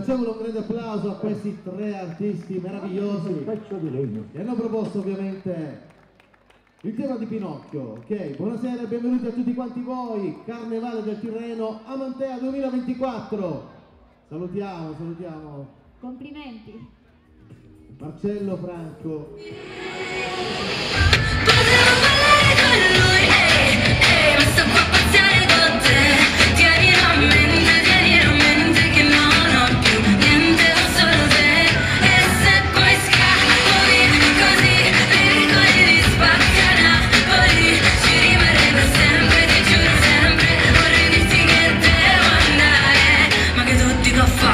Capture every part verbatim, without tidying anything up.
Facciamolo un grande applauso a questi tre artisti meravigliosi che hanno proposto ovviamente il tema di Pinocchio. Ok, buonasera e benvenuti a tutti quanti voi, Carnevale del Tirreno Amantea duemilaventiquattro. Salutiamo, salutiamo. Complimenti. Marcello Franco. Potevo parlare con lui, ehi, ehi, ma sto qua a pazziare con te. Tienilo a mente, tienilo a mente che non ho più niente, ho solo te. E se poi scappo via così, mi ricordi di Spaccanapoli. Ci rimarrei per sempre, ti giuro sempre. Vorrei dirti che devo andare, ma che tu dico fa?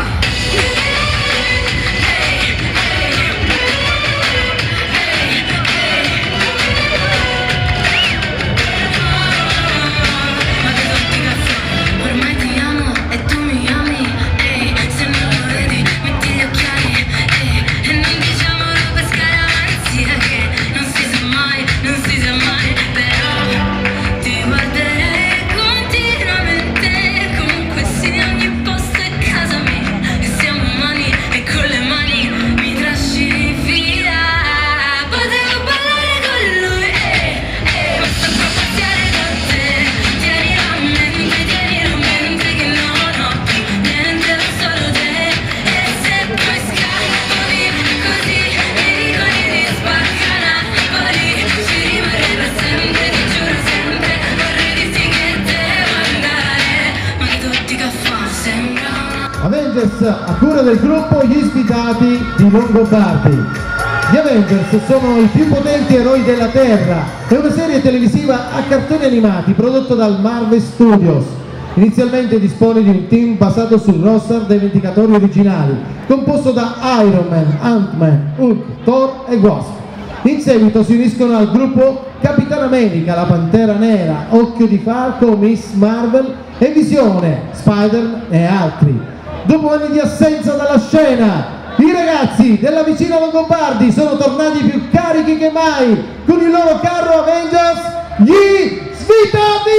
Avengers a cura del gruppo Gli Sfidati di Longobardi. Gli Avengers sono i più potenti eroi della Terra, è una serie televisiva a cartoni animati prodotto dal Marvel Studios. Inizialmente dispone di un team basato sul roster dei Vendicatori originali, composto da Iron Man, Ant-Man, Hulk, Thor e Wasp. In seguito si uniscono al gruppo Capitan America, la Pantera Nera, Occhio di Falco, Miss Marvel e Visione, Spider e altri. Dopo anni di assenza dalla scena, i ragazzi della vicina Longobardi sono tornati più carichi che mai con il loro carro Avengers, Gli Sfidati!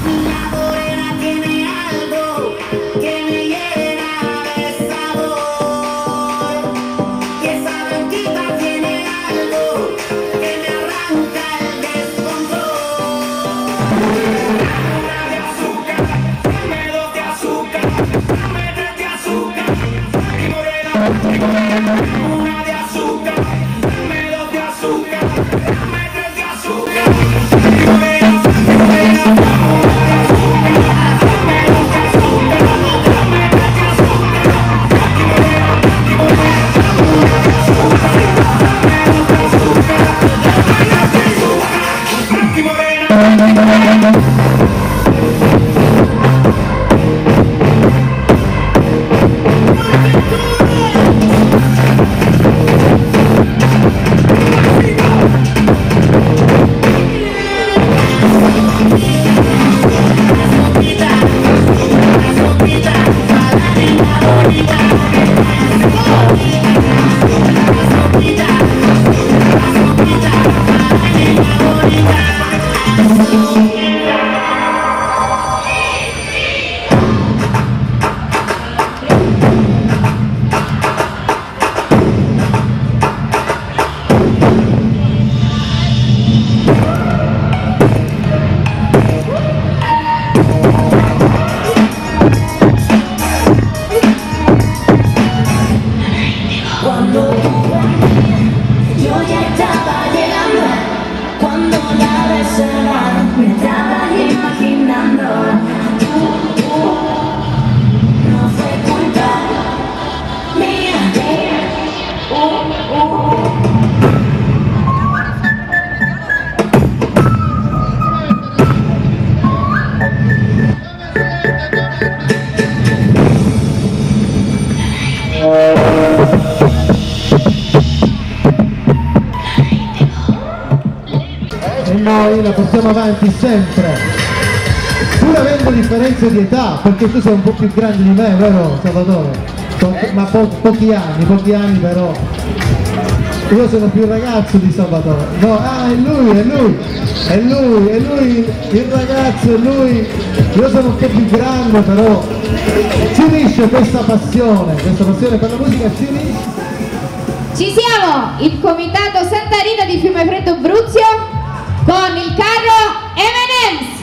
La morena tiene algo que me llena de sabor. la portiamo avanti sempre, pur avendo differenze di età, perché tu sei un po' più grande di me, vero Salvatore? Po ma po pochi anni, pochi anni però. Io sono più ragazzo di Salvatore. No, ah, è lui, è lui, è lui, è lui, il ragazzo, è lui. Io sono un po' più grande però. Ci unisce questa passione, questa passione per la musica, ci unisce. Ci siamo, il comitato Santa Rita di Fiumefreddo Bruzio con il carro emme and em's.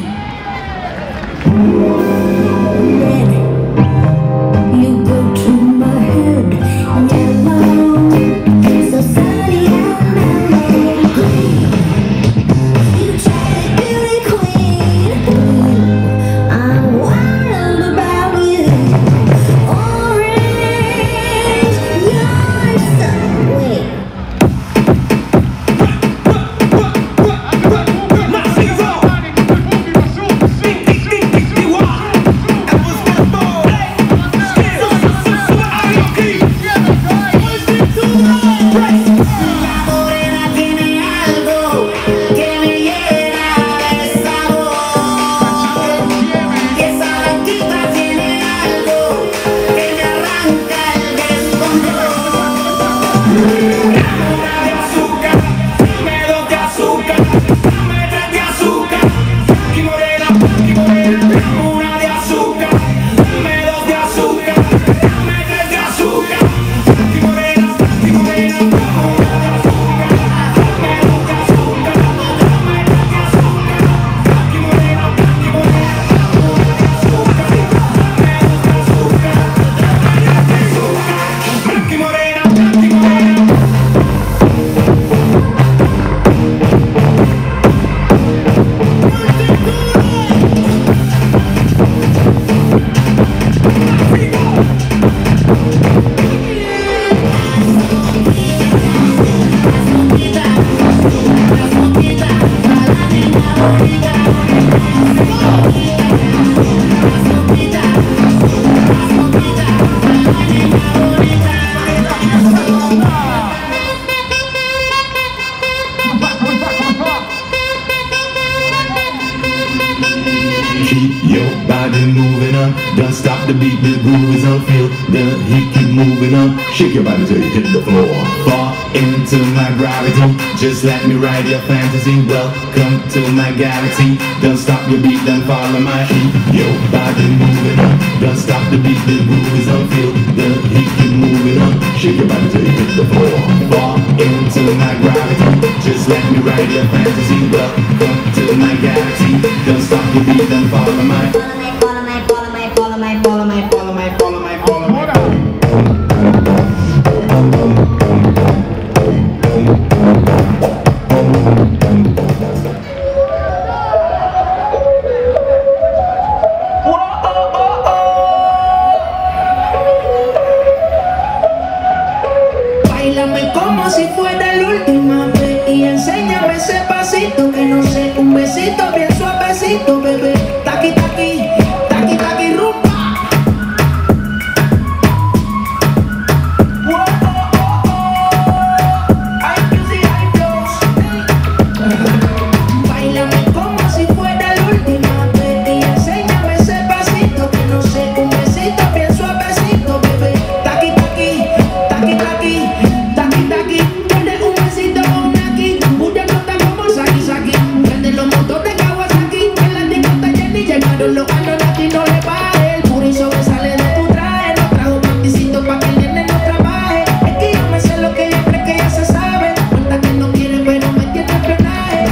Don't stop the beat, the groove is on, feel the heat, keep moving on. Shake your body till you hit the floor. Fall into my gravity, just let me ride your fantasy. Welcome to my galaxy. Don't stop your beat, then follow my heat. Your body moving on. Don't stop the beat, the groove is on, feel the heat, keep moving on. Shake your body till you hit the floor. Fall into my gravity, just let me ride your fantasy. Welcome to my galaxy. Don't stop your beat, then follow my Báilame como si fuera la última vez y enséñame ese pasito que no sé, un besito bien suavecito, bebé. Taqui taqui, taqui taqui rumba. Ay, que sí, ay, Dios. Báilame como si fuera la última vez y enséñame ese pasito que no sé, un besito bien suavecito, bebé. Taqui taqui, taqui taqui. Los ganos a ti no le baje, el puri sobresale de tu traje. No trajo panticito pa' que el nene no trabaje. Es que yo me sé lo que ella cree que ya se sabe. Cuenta que no quiere pero me tiene frenaje.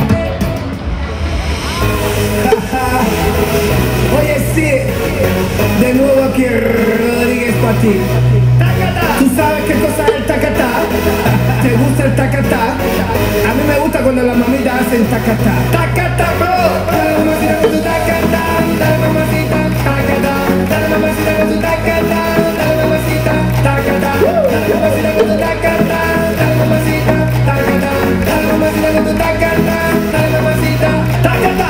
Oye, sí, de nuevo aquí Rodríguez pa' ti. ¿Tú sabes qué cosa es el tacatá? ¿Te gusta el tacatá? A mí me gusta cuando las mamitas hacen tacatá. Tacatá, bro. Dale mamacita con tu tacatá. Dale mamacita, tacatá. Dale mamacita con tu tacatá. Dale mamacita, tacatá. Dale mamacita con tu tacatá. Dale mamacita, tacatá. Dale mamacita con tu tacatá. Dale mamacita, tacatá.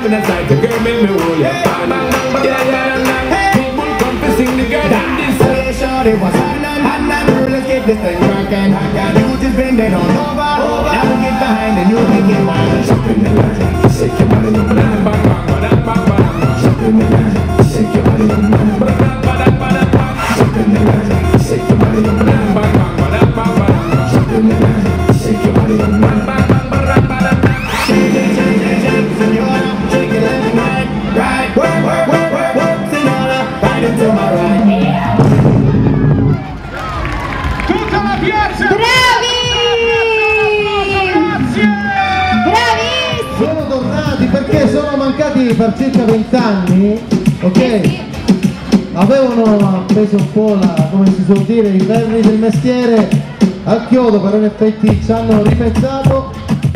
in a sight, the girl make me hold ya. Bang, bang, bang, bang, yeah, yeah, yeah. People come to sing the girl in this. Hey, shorty, what's happening? Happening, let's get this thing rockin'. You just bend it on over. Now we get behind and you make it wild. Jump in the line, shake your body on mine. Bang, bang, bang, bang, bang. Jump in the line, shake your body on mine. Jump in the line, shake your body on mine. Jump in the line, shake your body on mine. Shake it, shake it, shake it, senora. Shake it left and right, right. Work, work, work, work, work, senora. Right into my right. Tutta la piazza! Bravi! Bravissimi! Sono tornati perché sono mancati per circa vent'anni, ok? Eh sì. Avevano appeso un po' la, come si suol dire, i ferri del mestiere al chiodo, però in effetti ci hanno ripensato.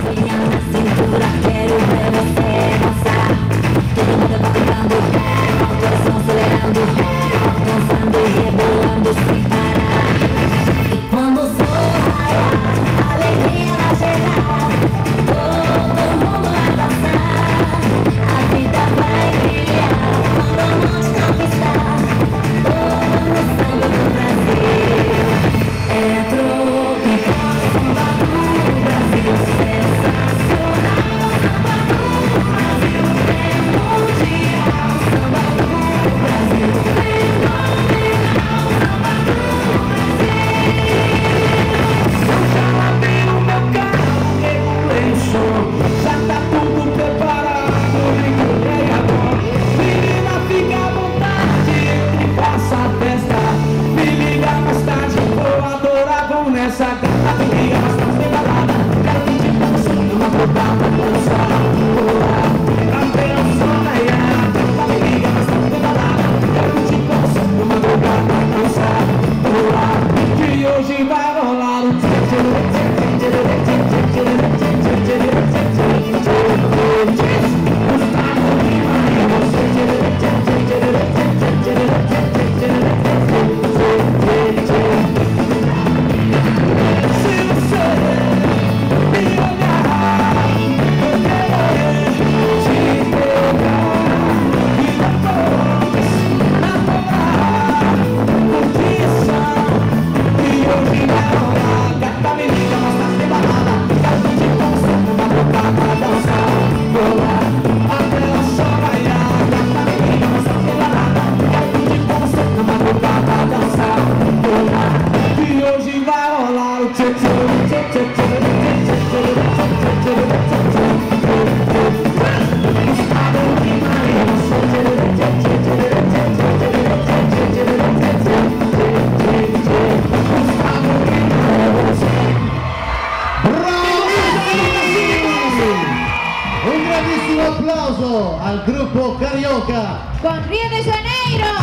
Al gruppo Carioca Con Rio de Janeiro!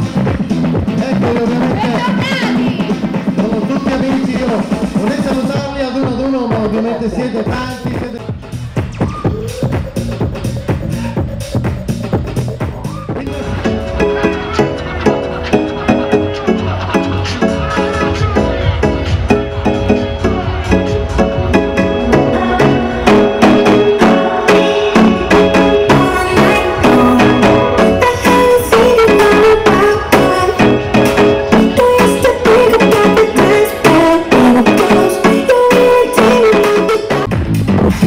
Eccoli, ovviamente Bentornati! sono tutti amici, io vorrei salutarli ad uno ad uno, ma ovviamente siete tanti, siete... We'll be right back.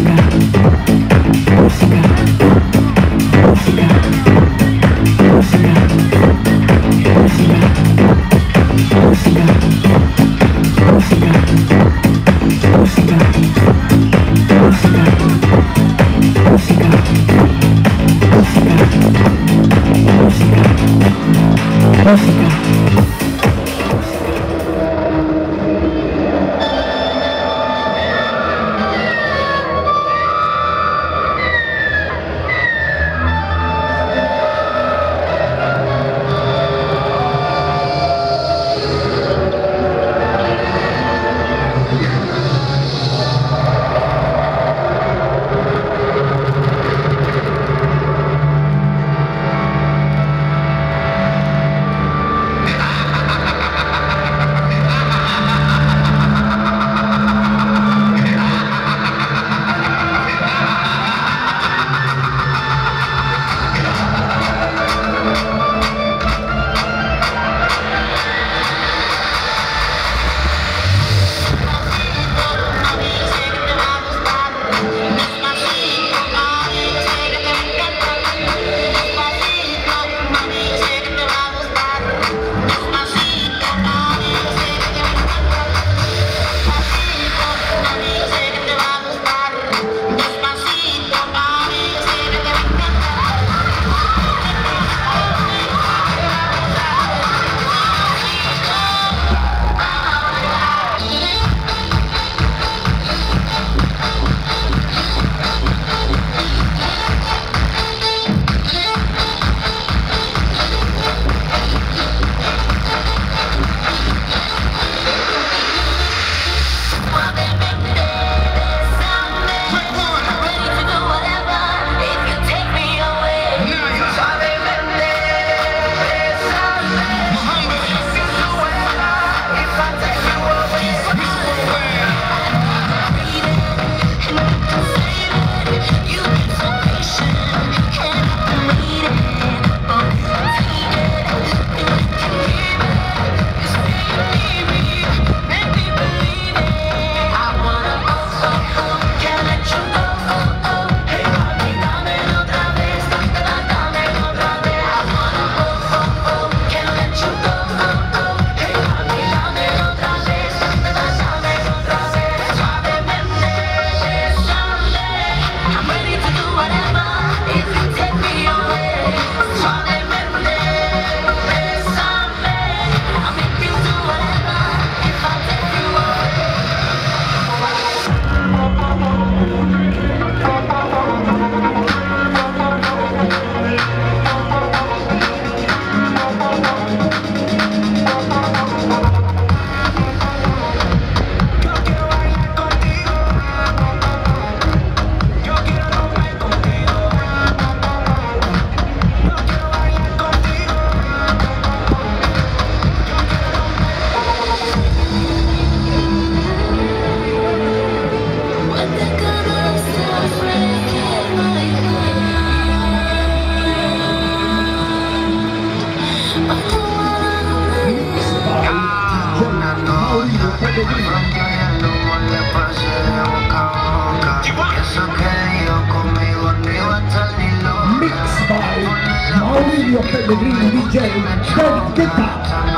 Emilio Pellegrini D J David Guetta.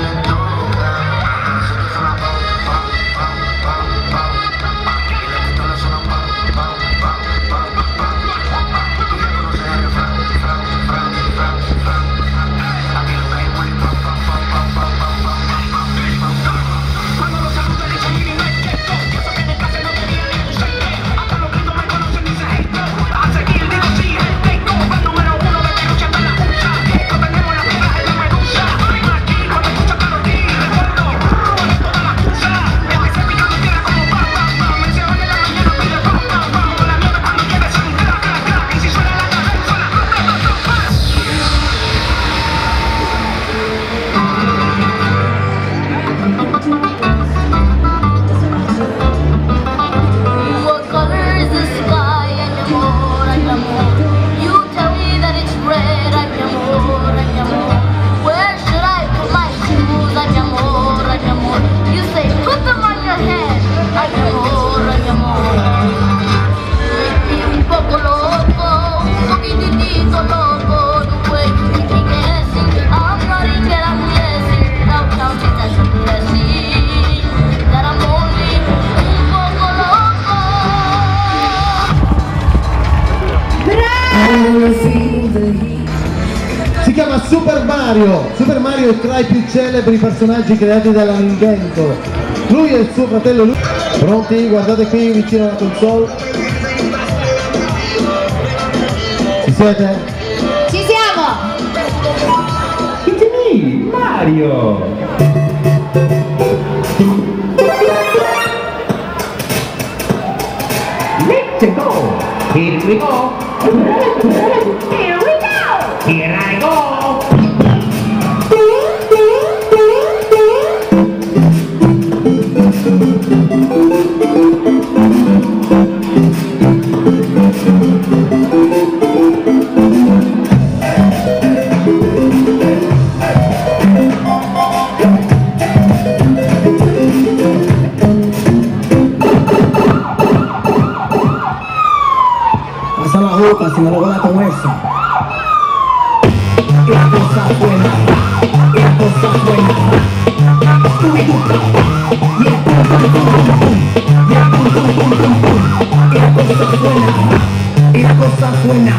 Si chiama Super Mario. Super Mario è tra i più celebri personaggi creati dalla Nintendo. Lui e il suo fratello Lu. Pronti? Guardate qui vicino alla console. Ci siete? Ci siamo! It's me, Mario! Let's go! Here we go! Here we go! Here I go! Pasa la boca si me lo voy a con esa. Y la cosa buena, y la cosa buena. Y la cosa buena, y la cosa buena.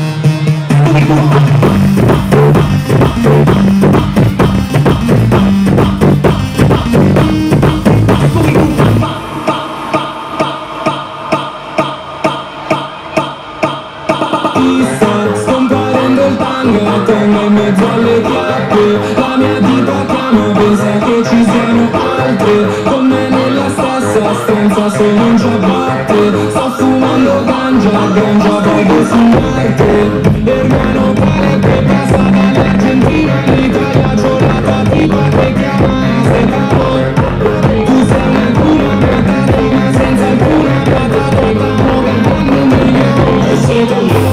Scomparendo il tango, tengo in mezzo alle chiappe. La mia vita chiama, pensa che ci siano altre con me nella stessa stanza, se non ci abbatte. Sto fumando ganja, ganja voglio su Marte. Ermano pare che passa dall'Argentina all'Italia, c'ho la tua tipa che chiama Secamo. Tu sei una cura patatina senza alcuna patata, stiamo cantando un milione sotto.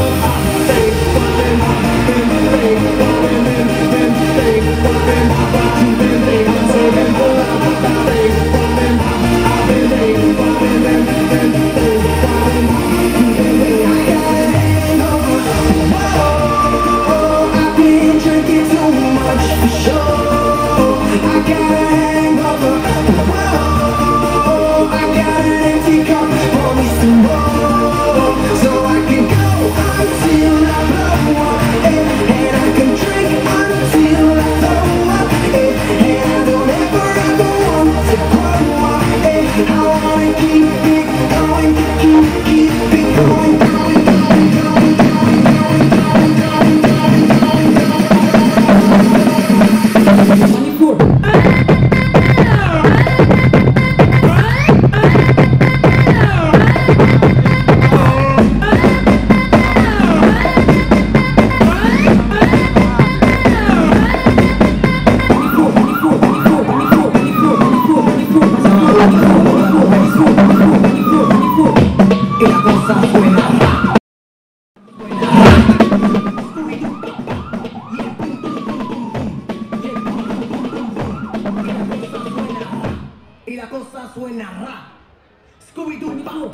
Y la cosa suena ra. Scooby-Doo.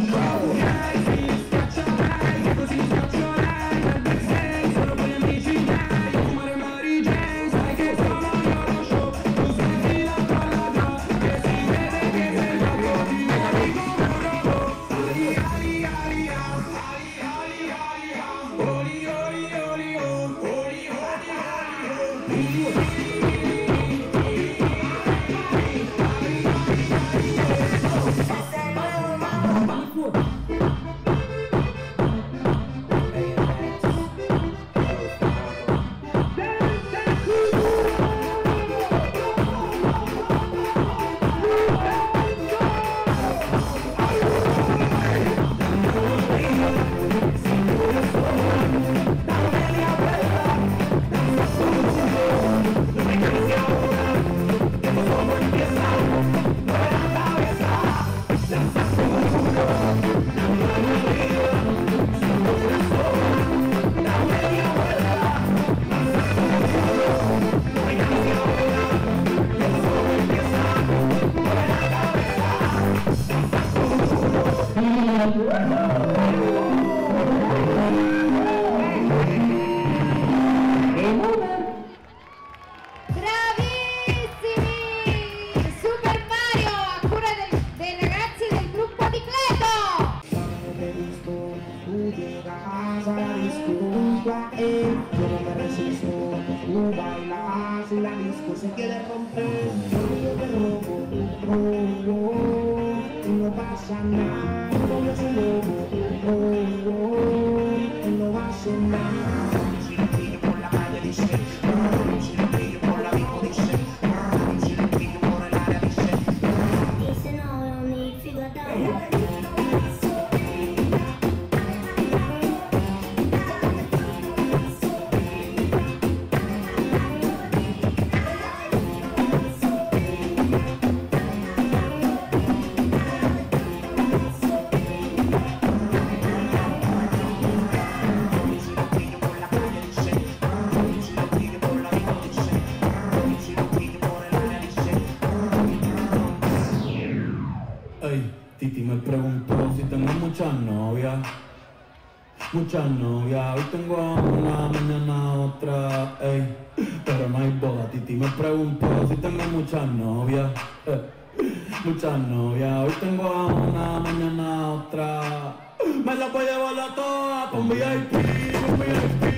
Muchas novias, hoy tengo una, mañana otra, ey, pero no hay boda. Titi me preguntó si tengo muchas novias, eh, muchas novias, hoy tengo una, mañana otra, me la voy a llevar a todas pa' un V I P, un V I P,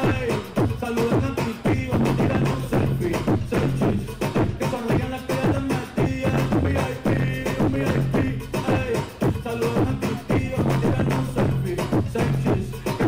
ey, saluden a Titi, vamos a tirar un selfie, selfies, que sonrían las que ya te metí, un V I P, un V I P, ey, saluden a Titi, vamos a tirar un selfie, selfies.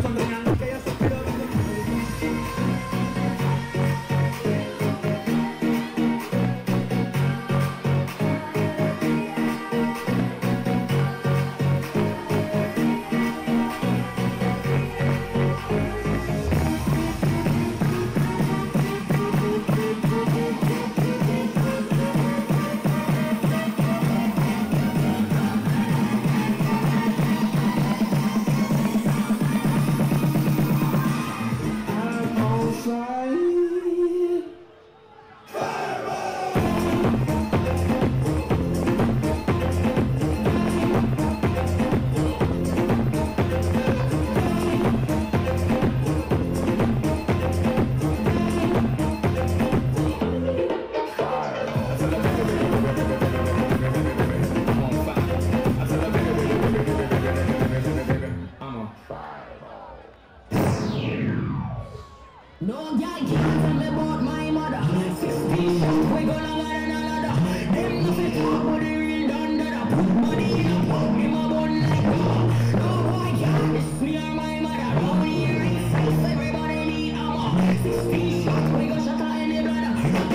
No guy can't tell me about my mother. Sixteen shots, we gonna learn another. Them no fit talk, but they real done that. Money in a pump, him a bun like that. No boy can't diss me or my mother. Now we hear it face, everybody need ammo. Sixteen shots, we gonna shut out any brother.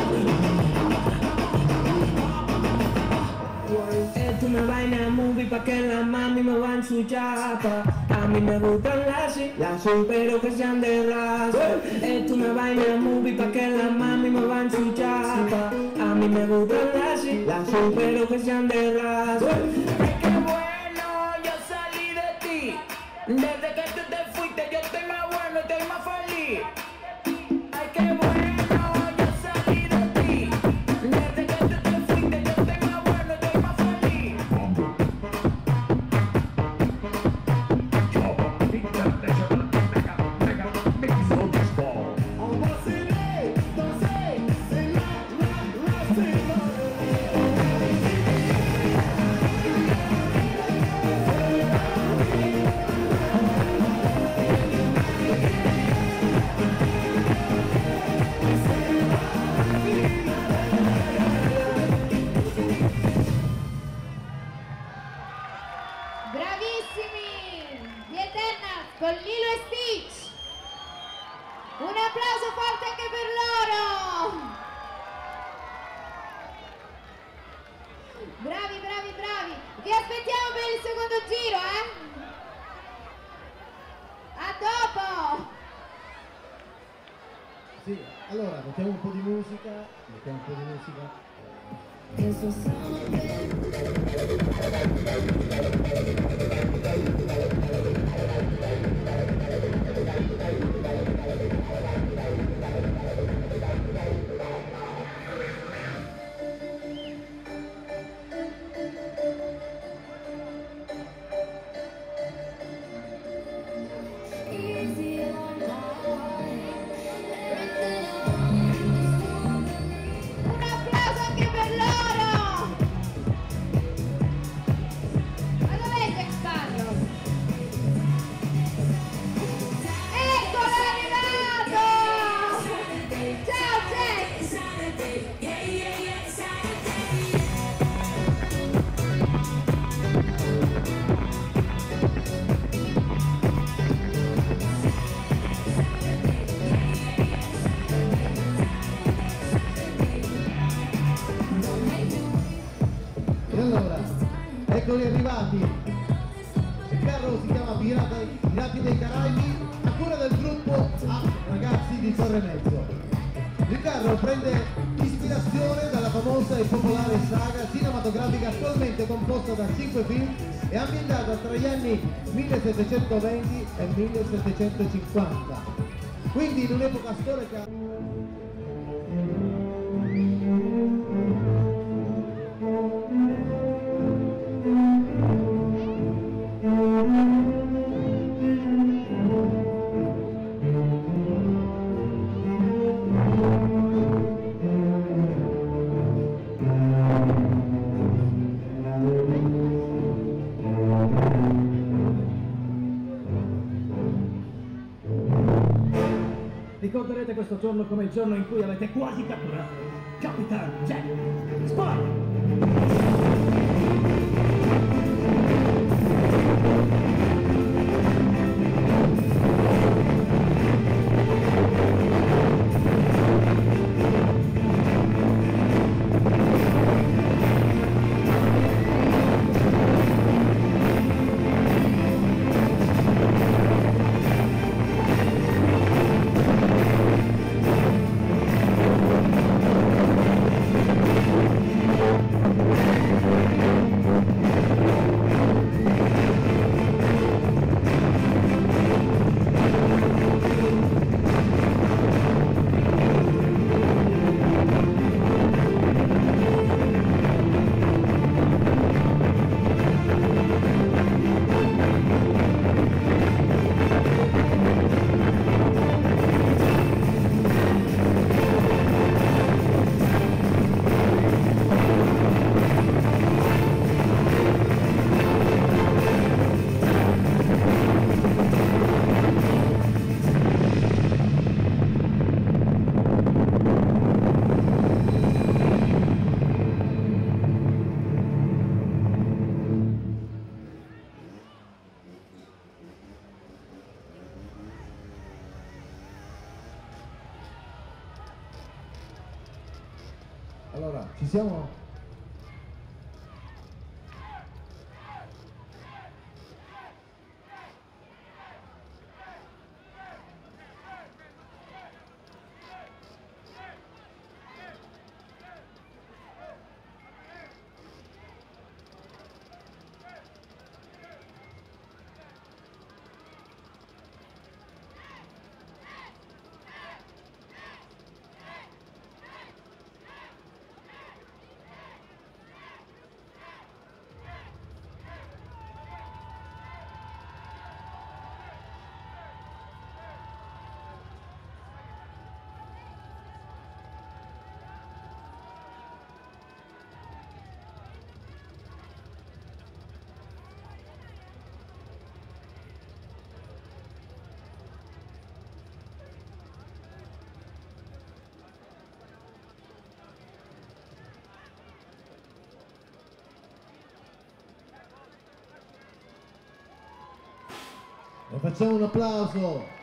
Esto una vaina movie pa' que la mami me va en su chapa. A mí me gustan las las pero que sean de raza. Esto una vaina movie pa' que la mami me va en su chapa. A mí me gustan las las pero que sean de raza. Es que bueno, yo salí de ti. Desde que tú te fuiste yo estoy más bueno, estoy más feliz. Ay, qué bueno, yo salí de ti. Desde que tú te fuiste yo estoy más bueno, estoy más feliz. con Lilo e Stitch. Un applauso forte anche per loro. Bravi, bravi, bravi. Vi aspettiamo per il secondo giro, eh? A dopo. Sì, allora mettiamo un po' di musica, mettiamo un po' di musica. Un applauso anche per loro. Ma dov'è Jack Sparrow? Eccolo, è arrivato! Ciao Jack! E allora, eccoli arrivati. Il carro si chiama Pirata, Pirati dei Caraibi, a cura del gruppo A Ragazzi di Torremezzo. Il carro prende ispirazione dalla famosa e popolare saga cinematografica attualmente composta da cinque film e ambientata tra gli anni millesettecentoventi e millesettecentocinquanta. Quindi in un'epoca storica. Ricorderete questo giorno come il giorno in cui avete quasi catturato Capitan Jack Sparrow! Allora, ci siamo? E facciamo un applauso.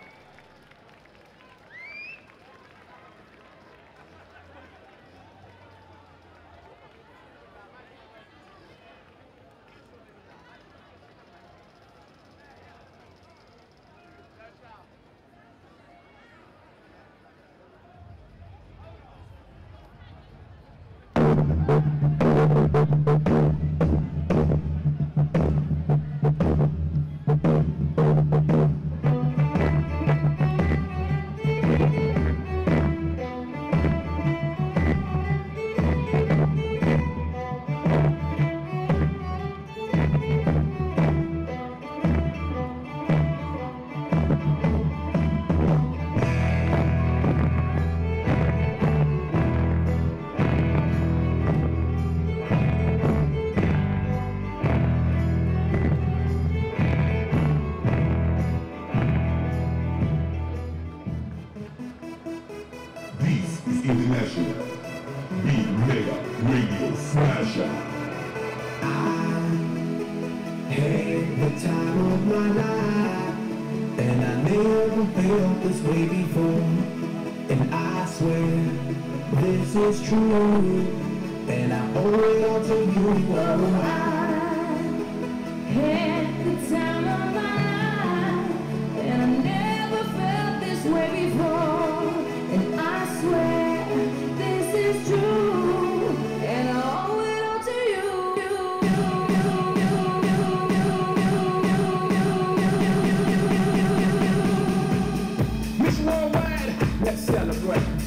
International Beat Mega Radio Smasher. Had the time of my life, and I never felt this way before. And I swear this is true, and I owe it all to you. Oh, I Had the time of my life, and I never felt this way before. And I swear this is true, and I owe it all to you. Miss Worldwide, let's celebrate.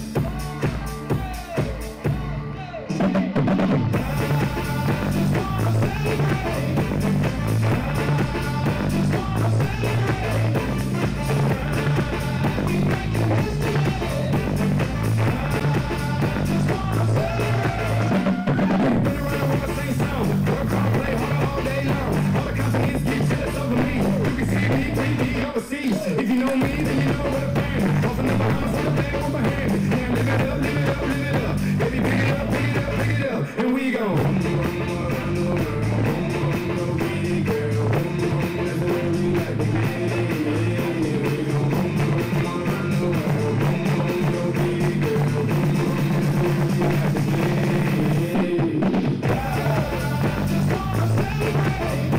If you know me, then you know what I'm saying. Off in the Bahamas, on the bed with my hand. Now live it up, live it up, live it up. Baby, pick it up, pick it up, pick it up. And we gon' around the world, be girl, that's the way we like to be. We gon' around the world, be girl, that's the way we like to be. I just wanna celebrate.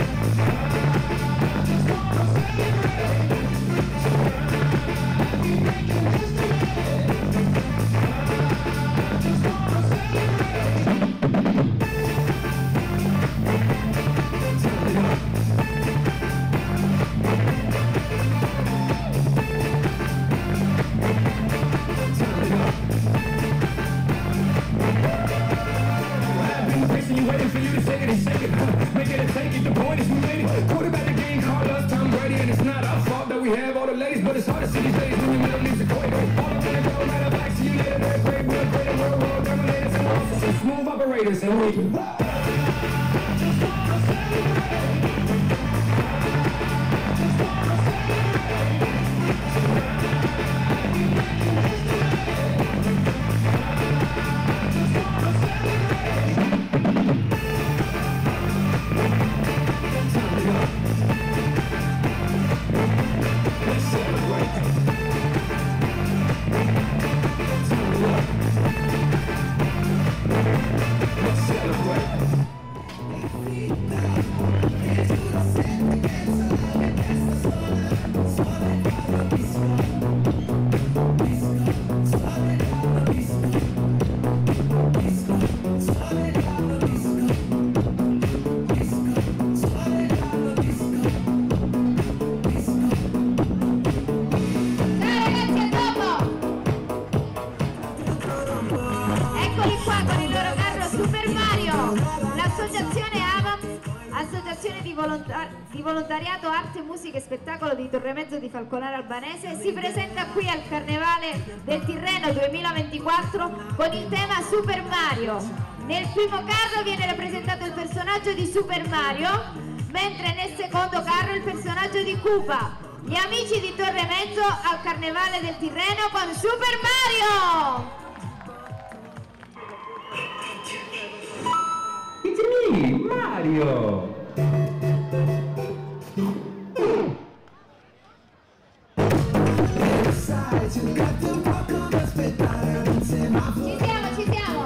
Waiting for you to shake it and shake it, huh? Make it and take it, the point is we made it. Quarterback the game, call us Tom Brady. And it's not our fault that we have all the ladies, but it's hard to see these days when you middle music quake. All up in the go, matter of fact, see you later, they're great, we're great, and we're world dominators and also some smooth operators. And we can di volontariato arte, musica e spettacolo di Torremezzo di Falconara Albanese si presenta qui al Carnevale del Tirreno duemilaventiquattro con il tema Super Mario. Nel primo carro viene rappresentato il personaggio di Super Mario, mentre nel secondo carro il personaggio di Koopa. Gli amici di Torremezzo al Carnevale del Tirreno con Super Mario! It's me, Mario! sai, cercate un poco ad aspettare ad un semaforo. Ci siamo, ci siamo.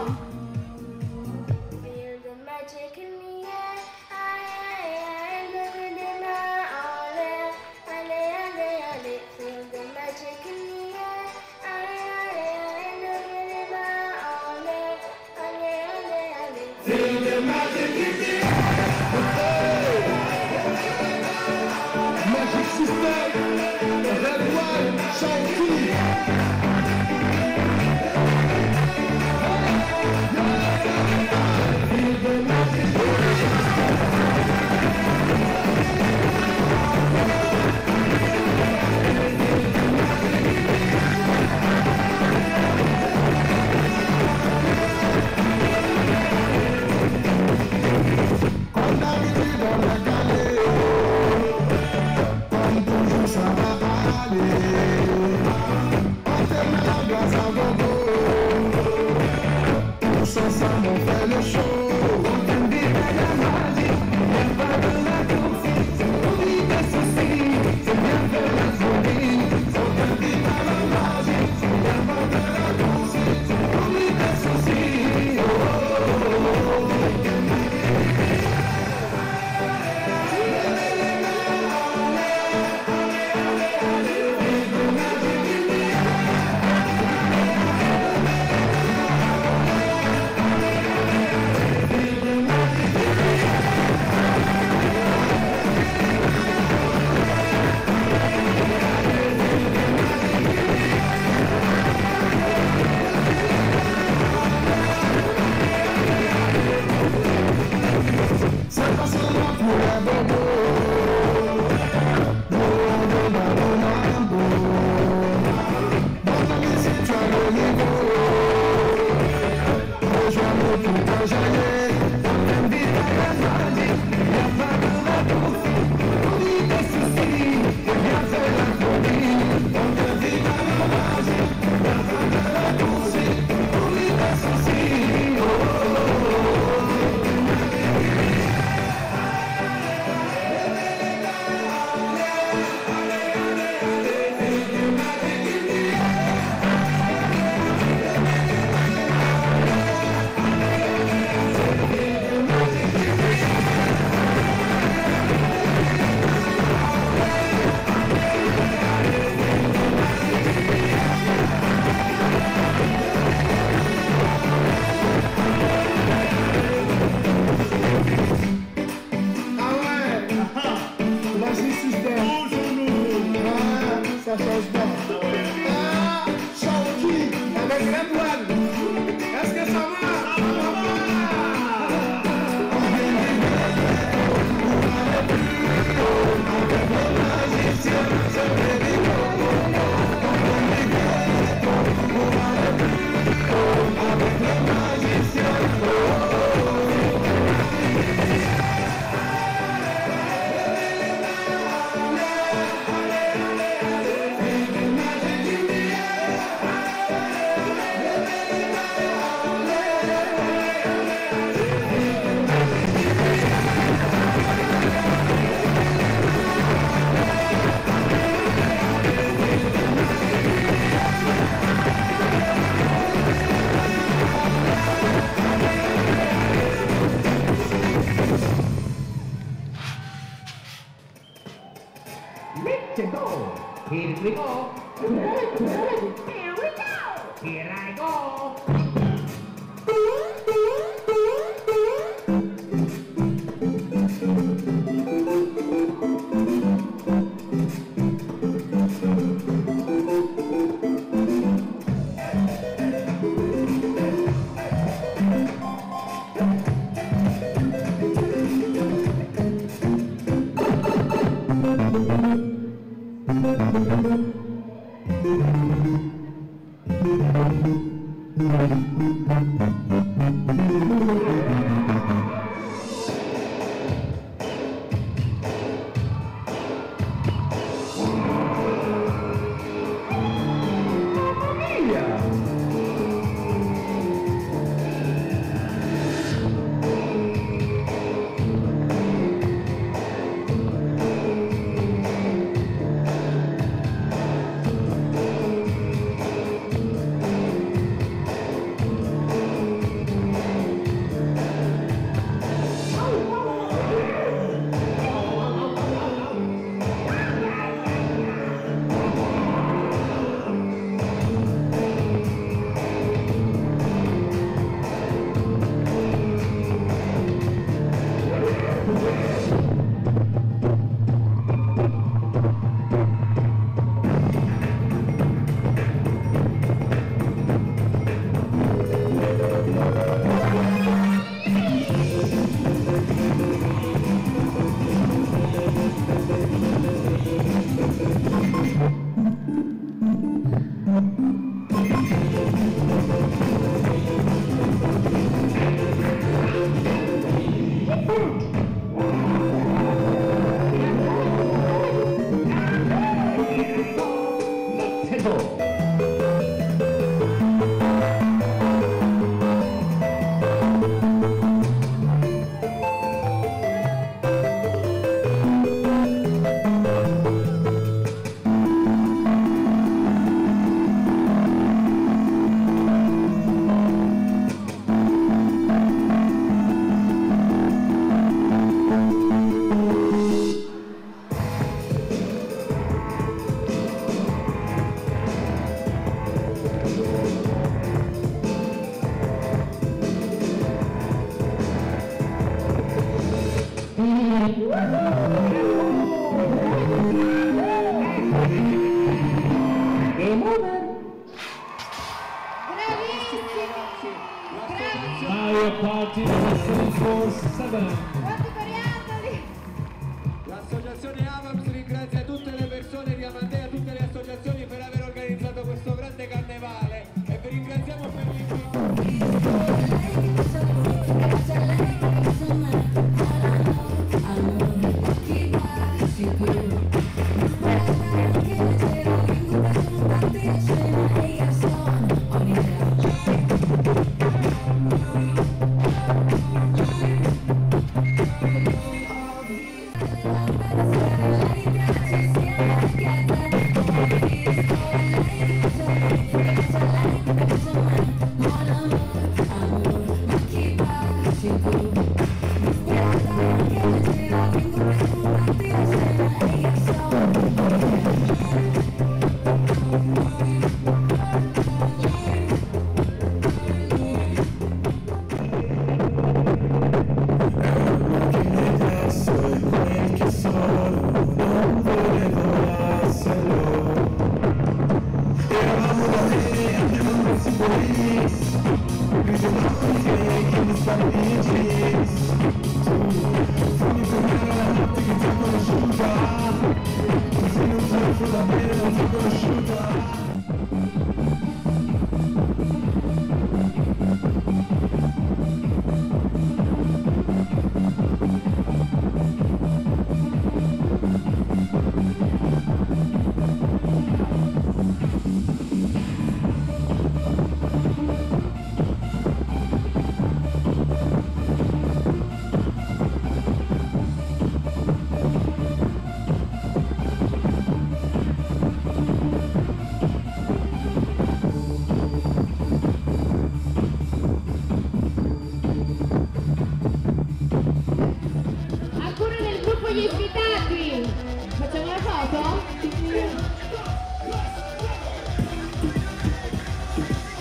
Feel the magic in the air, I, I, I, look in the ole, ale, ale, ale. Feel the magic in the air, I, I, I, look in the ole, ale, ale, ale. Feel the magic in the air. Magic System, Red One, Shaoki. Feel the magic in quando arrivi dalla galera, quando giù sarà male, portami la casa a gogo, non so se non fai lo show, non ti la magi, mi ha fatto la così, se non mi penso sì, se mi ha fatto la così, non ti la magi, se mi ha fatto la così, se non mi penso sì, oh, oh, oh, oh. To go. Here we go. Here we go. Here I go.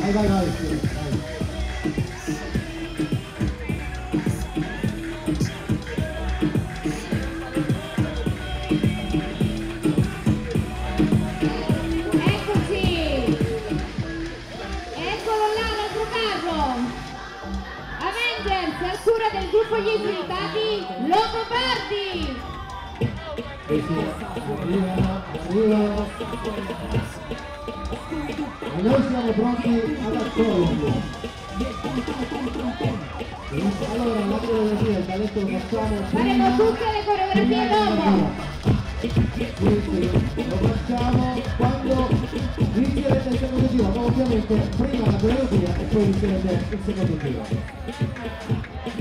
Vai, vai, vai. vai. Cura del gruppo Gli Sfidati Longobardi. E arrivano, arrivano. E noi siamo pronti ad accoglierli. Allora la coreografia, il balletto lo facciamo. Faremo tutte le coreografie dopo. Lo facciamo quando inizierete il secondo giro, ma ovviamente prima la coreografia e poi inizierete il secondo giro.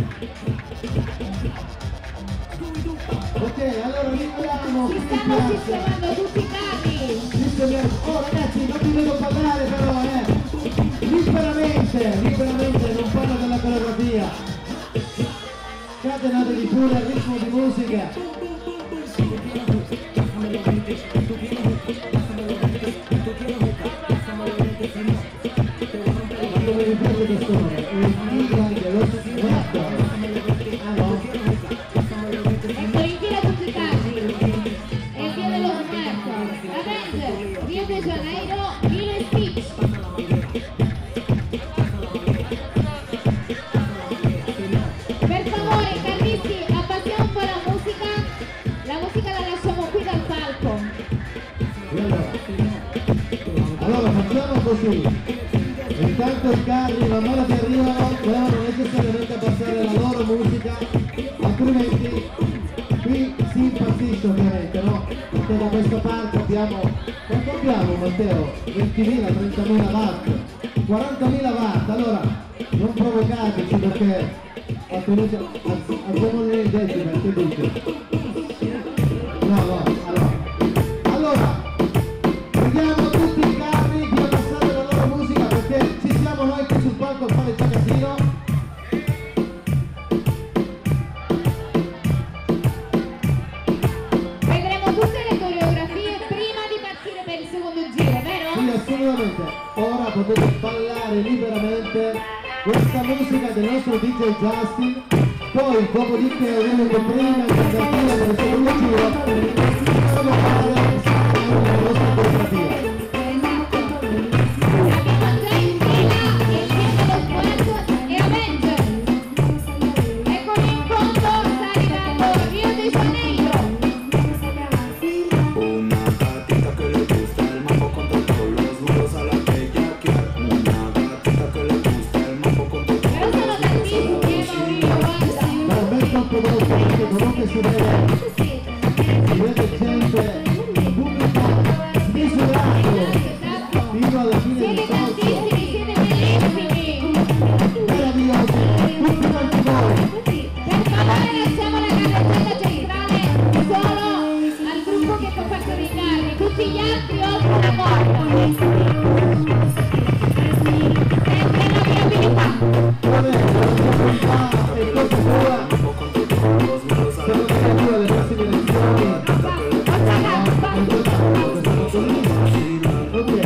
Ok, allora ripetiamo. Ci stanno sistemando tutti i capi. Sistemiamo. Oh ragazzi, non vi vedo parlare però, eh! Liberamente, liberamente, non parlo della coreografia. Catenatevi pure al ritmo di musica. Quando mi piace questo nome, il Milan dello Squadro. Ah no? Ecco, infila tutti i casi. E via dello smerto. Avengers, Rio de Janeiro, Lilo e Stitch. Per favore, carristi, abbassiamo un po' la musica. La musica la lasciamo qui dal palco. Allora facciamo così. Intanto i carri man mano che arrivano devono necessariamente passare la loro musica, altrimenti qui si impazzisce ovviamente, no? Perché da questa parte abbiamo, quanto abbiamo Matteo? ventimila, trentamila watt, quarantamila watt, allora non provocateci perché alziamo le decibel, che dici? No, no, allora, allora, vediamo tutti i carri di passare la loro musica perché ci siamo noi qui sul palco a fare il casino. Assolutamente, ora potete ballare liberamente questa musica del nostro D J Justin, poi dopodiché ovviamente prima di partire per il secondo giro possiamo fare la nostra coreografia. Comunque si vede, si vede gente, un pubblico smisurato fino alla fine del corso. Meraviglioso, tutti quanti voi. Per favore lasciamo la carrettella centrale solo al gruppo che fa parte dei carri, tutti gli altri oltre la porta. Sempre la viabilità. Vabbè, la viabilità è cosa sua. Siamo creativi alle prossime lezioni. Ok.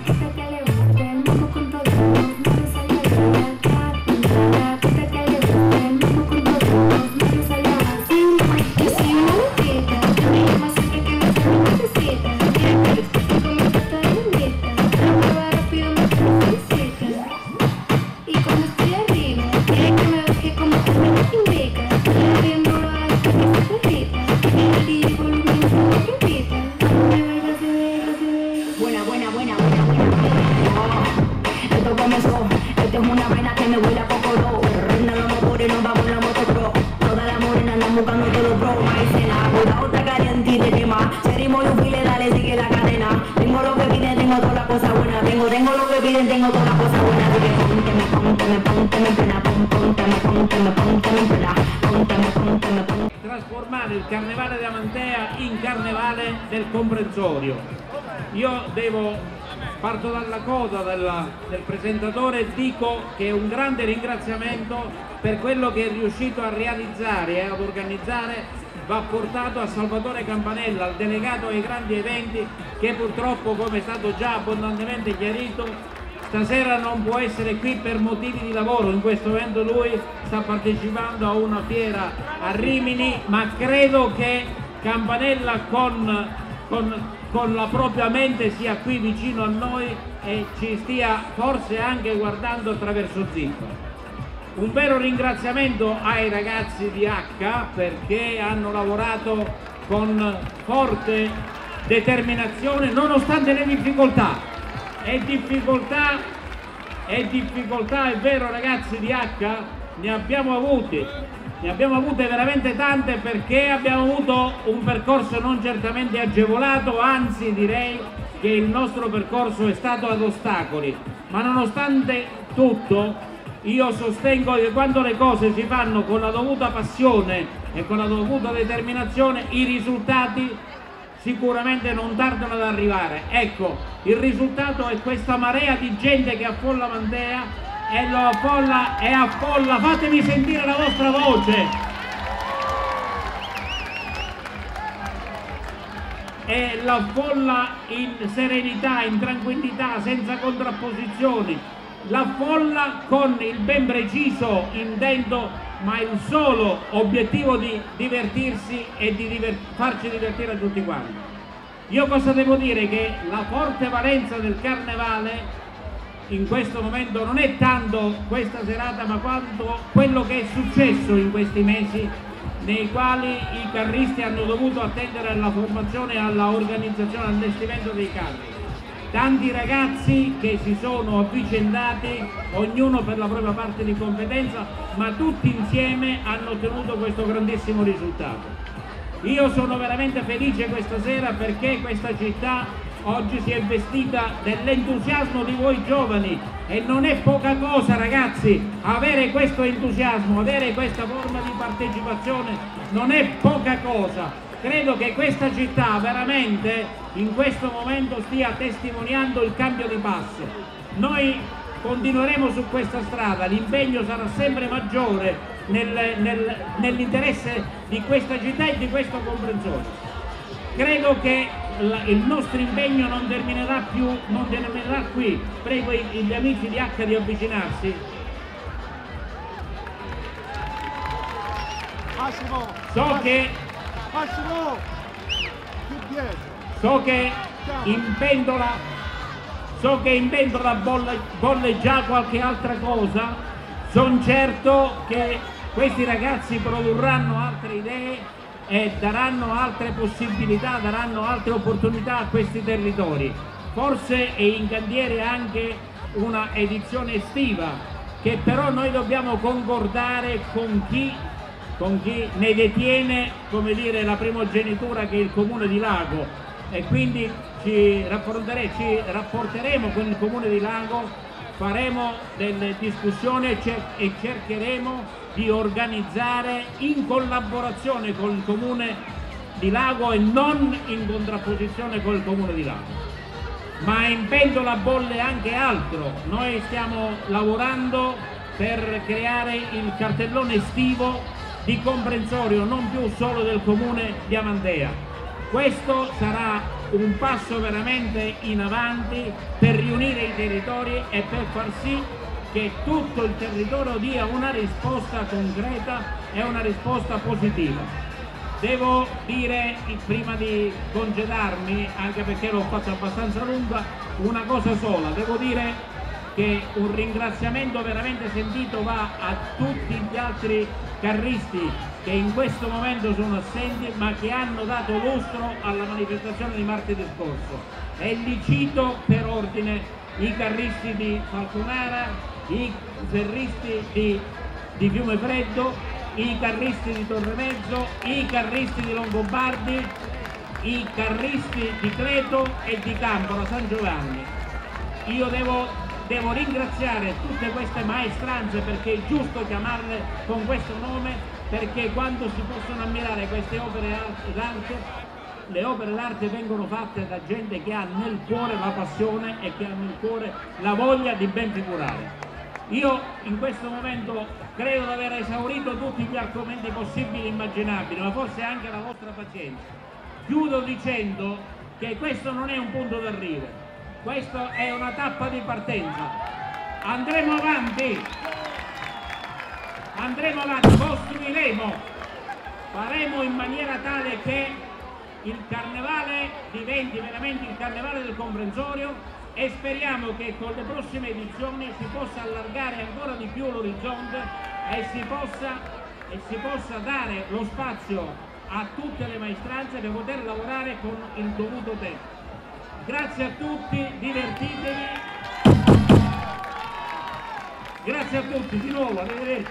Trasformare il carnevale di Amantea in carnevale del comprensorio. Io devo, parto dalla coda della, del presentatore e dico che è un grande ringraziamento per quello che è riuscito a realizzare e ad organizzare. Va portato a Salvatore Campanella, al delegato ai grandi eventi, che purtroppo, come è stato già abbondantemente chiarito, stasera non può essere qui per motivi di lavoro, in questo momento lui sta partecipando a una fiera a Rimini, ma credo che Campanella con, con, con la propria mente sia qui vicino a noi e ci stia forse anche guardando attraverso Zippo. Un vero ringraziamento ai ragazzi di H perché hanno lavorato con forte determinazione nonostante le difficoltà. E difficoltà, e difficoltà, è vero ragazzi di H, ne abbiamo avuti, ne abbiamo avute veramente tante perché abbiamo avuto un percorso non certamente agevolato, anzi direi che il nostro percorso è stato ad ostacoli, ma nonostante tutto io sostengo che quando le cose si fanno con la dovuta passione e con la dovuta determinazione i risultati sicuramente non tardano ad arrivare. Ecco, il risultato è questa marea di gente che affolla Mantea e lo affolla e affolla, fatemi sentire la vostra voce. E la affolla in serenità, in tranquillità, senza contrapposizioni. La folla con il ben preciso intento, ma il solo obiettivo di divertirsi e di diver- farci divertire a tutti quanti. Io cosa devo dire? Che la forte valenza del carnevale in questo momento non è tanto questa serata, ma quanto quello che è successo in questi mesi nei quali i carristi hanno dovuto attendere alla formazione e alla organizzazione, all'allestimento dei carri. Tanti ragazzi che si sono avvicendati, ognuno per la propria parte di competenza, ma tutti insieme hanno ottenuto questo grandissimo risultato. Io sono veramente felice questa sera perché questa città oggi si è vestita dell'entusiasmo di voi giovani e non è poca cosa ragazzi, avere questo entusiasmo, avere questa forma di partecipazione non è poca cosa. Credo che questa città veramente in questo momento stia testimoniando il cambio di passo. Noi continueremo su questa strada, l'impegno sarà sempre maggiore nel, nel, nell'interesse di questa città e di questo comprensorio. Credo che la, il nostro impegno non terminerà più, non terminerà qui. Prego i, gli amici di H di avvicinarsi. Massimo! So che Massimo! Più dietro! So che in pentola, so che in pentola bolle, bolle già qualche altra cosa, sono certo che questi ragazzi produrranno altre idee e daranno altre possibilità, daranno altre opportunità a questi territori. Forse è in cantiere anche una edizione estiva che però noi dobbiamo concordare con chi con chi ne detiene, come dire, la primogenitura che è il Comune di Lago e quindi ci, ci rapporteremo con il Comune di Lago, faremo delle discussioni e, cer e cercheremo di organizzare in collaborazione con il Comune di Lago e non in contrapposizione con il Comune di Lago. Ma in pentola bolle anche altro, noi stiamo lavorando per creare il cartellone estivo di comprensorio, non più solo del comune di Amantea. Questo sarà un passo veramente in avanti per riunire i territori e per far sì che tutto il territorio dia una risposta concreta e una risposta positiva. Devo dire, prima di congedarmi, anche perché l'ho fatto abbastanza lunga, una cosa sola. Devo dire che un ringraziamento veramente sentito va a tutti gli altri carristi che in questo momento sono assenti ma che hanno dato lustro alla manifestazione di martedì scorso e li cito per ordine: i carristi di Falconara, i ferristi di, di Fiumefreddo, i carristi di Torremezzo, i carristi di Longobardi, i carristi di Creto e di Campola San Giovanni. Io devo Devo ringraziare tutte queste maestranze, perché è giusto chiamarle con questo nome, perché quando si possono ammirare queste opere d'arte, le opere d'arte vengono fatte da gente che ha nel cuore la passione e che ha nel cuore la voglia di ben figurare. Io in questo momento credo di aver esaurito tutti gli argomenti possibili e immaginabili, ma forse anche la vostra pazienza. Chiudo dicendo che questo non è un punto d'arrivo. questa è una tappa di partenza. Andremo avanti, andremo avanti, costruiremo, faremo in maniera tale che il carnevale diventi veramente il carnevale del comprensorio, e speriamo che con le prossime edizioni si possa allargare ancora di più l'orizzonte e si possa, e si possa dare lo spazio a tutte le maestranze per poter lavorare con il dovuto tempo. Grazie a tutti, divertitevi. Grazie a tutti, di nuovo, arrivederci.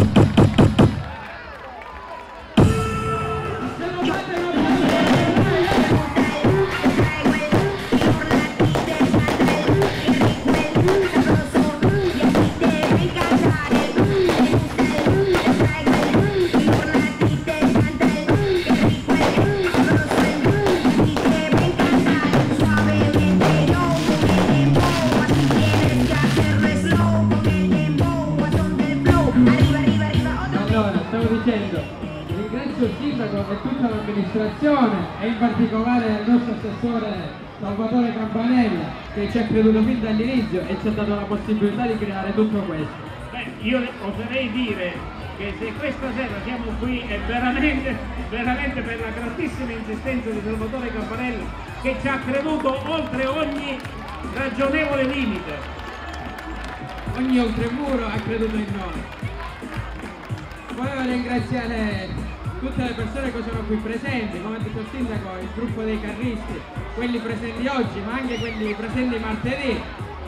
Ringrazio il sindaco e tutta l'amministrazione e in particolare il nostro assessore Salvatore Campanella che ci ha creduto fin dall'inizio e ci ha dato la possibilità di creare tutto questo. Beh, io oserei dire che se questa sera siamo qui è veramente, veramente per la grandissima insistenza di Salvatore Campanella che ci ha creduto oltre ogni ragionevole limite. Ogni oltremuro ha creduto in noi. Volevo ringraziare tutte le persone che sono qui presenti, come ha detto il sindaco, il gruppo dei carristi, quelli presenti oggi, ma anche quelli presenti martedì,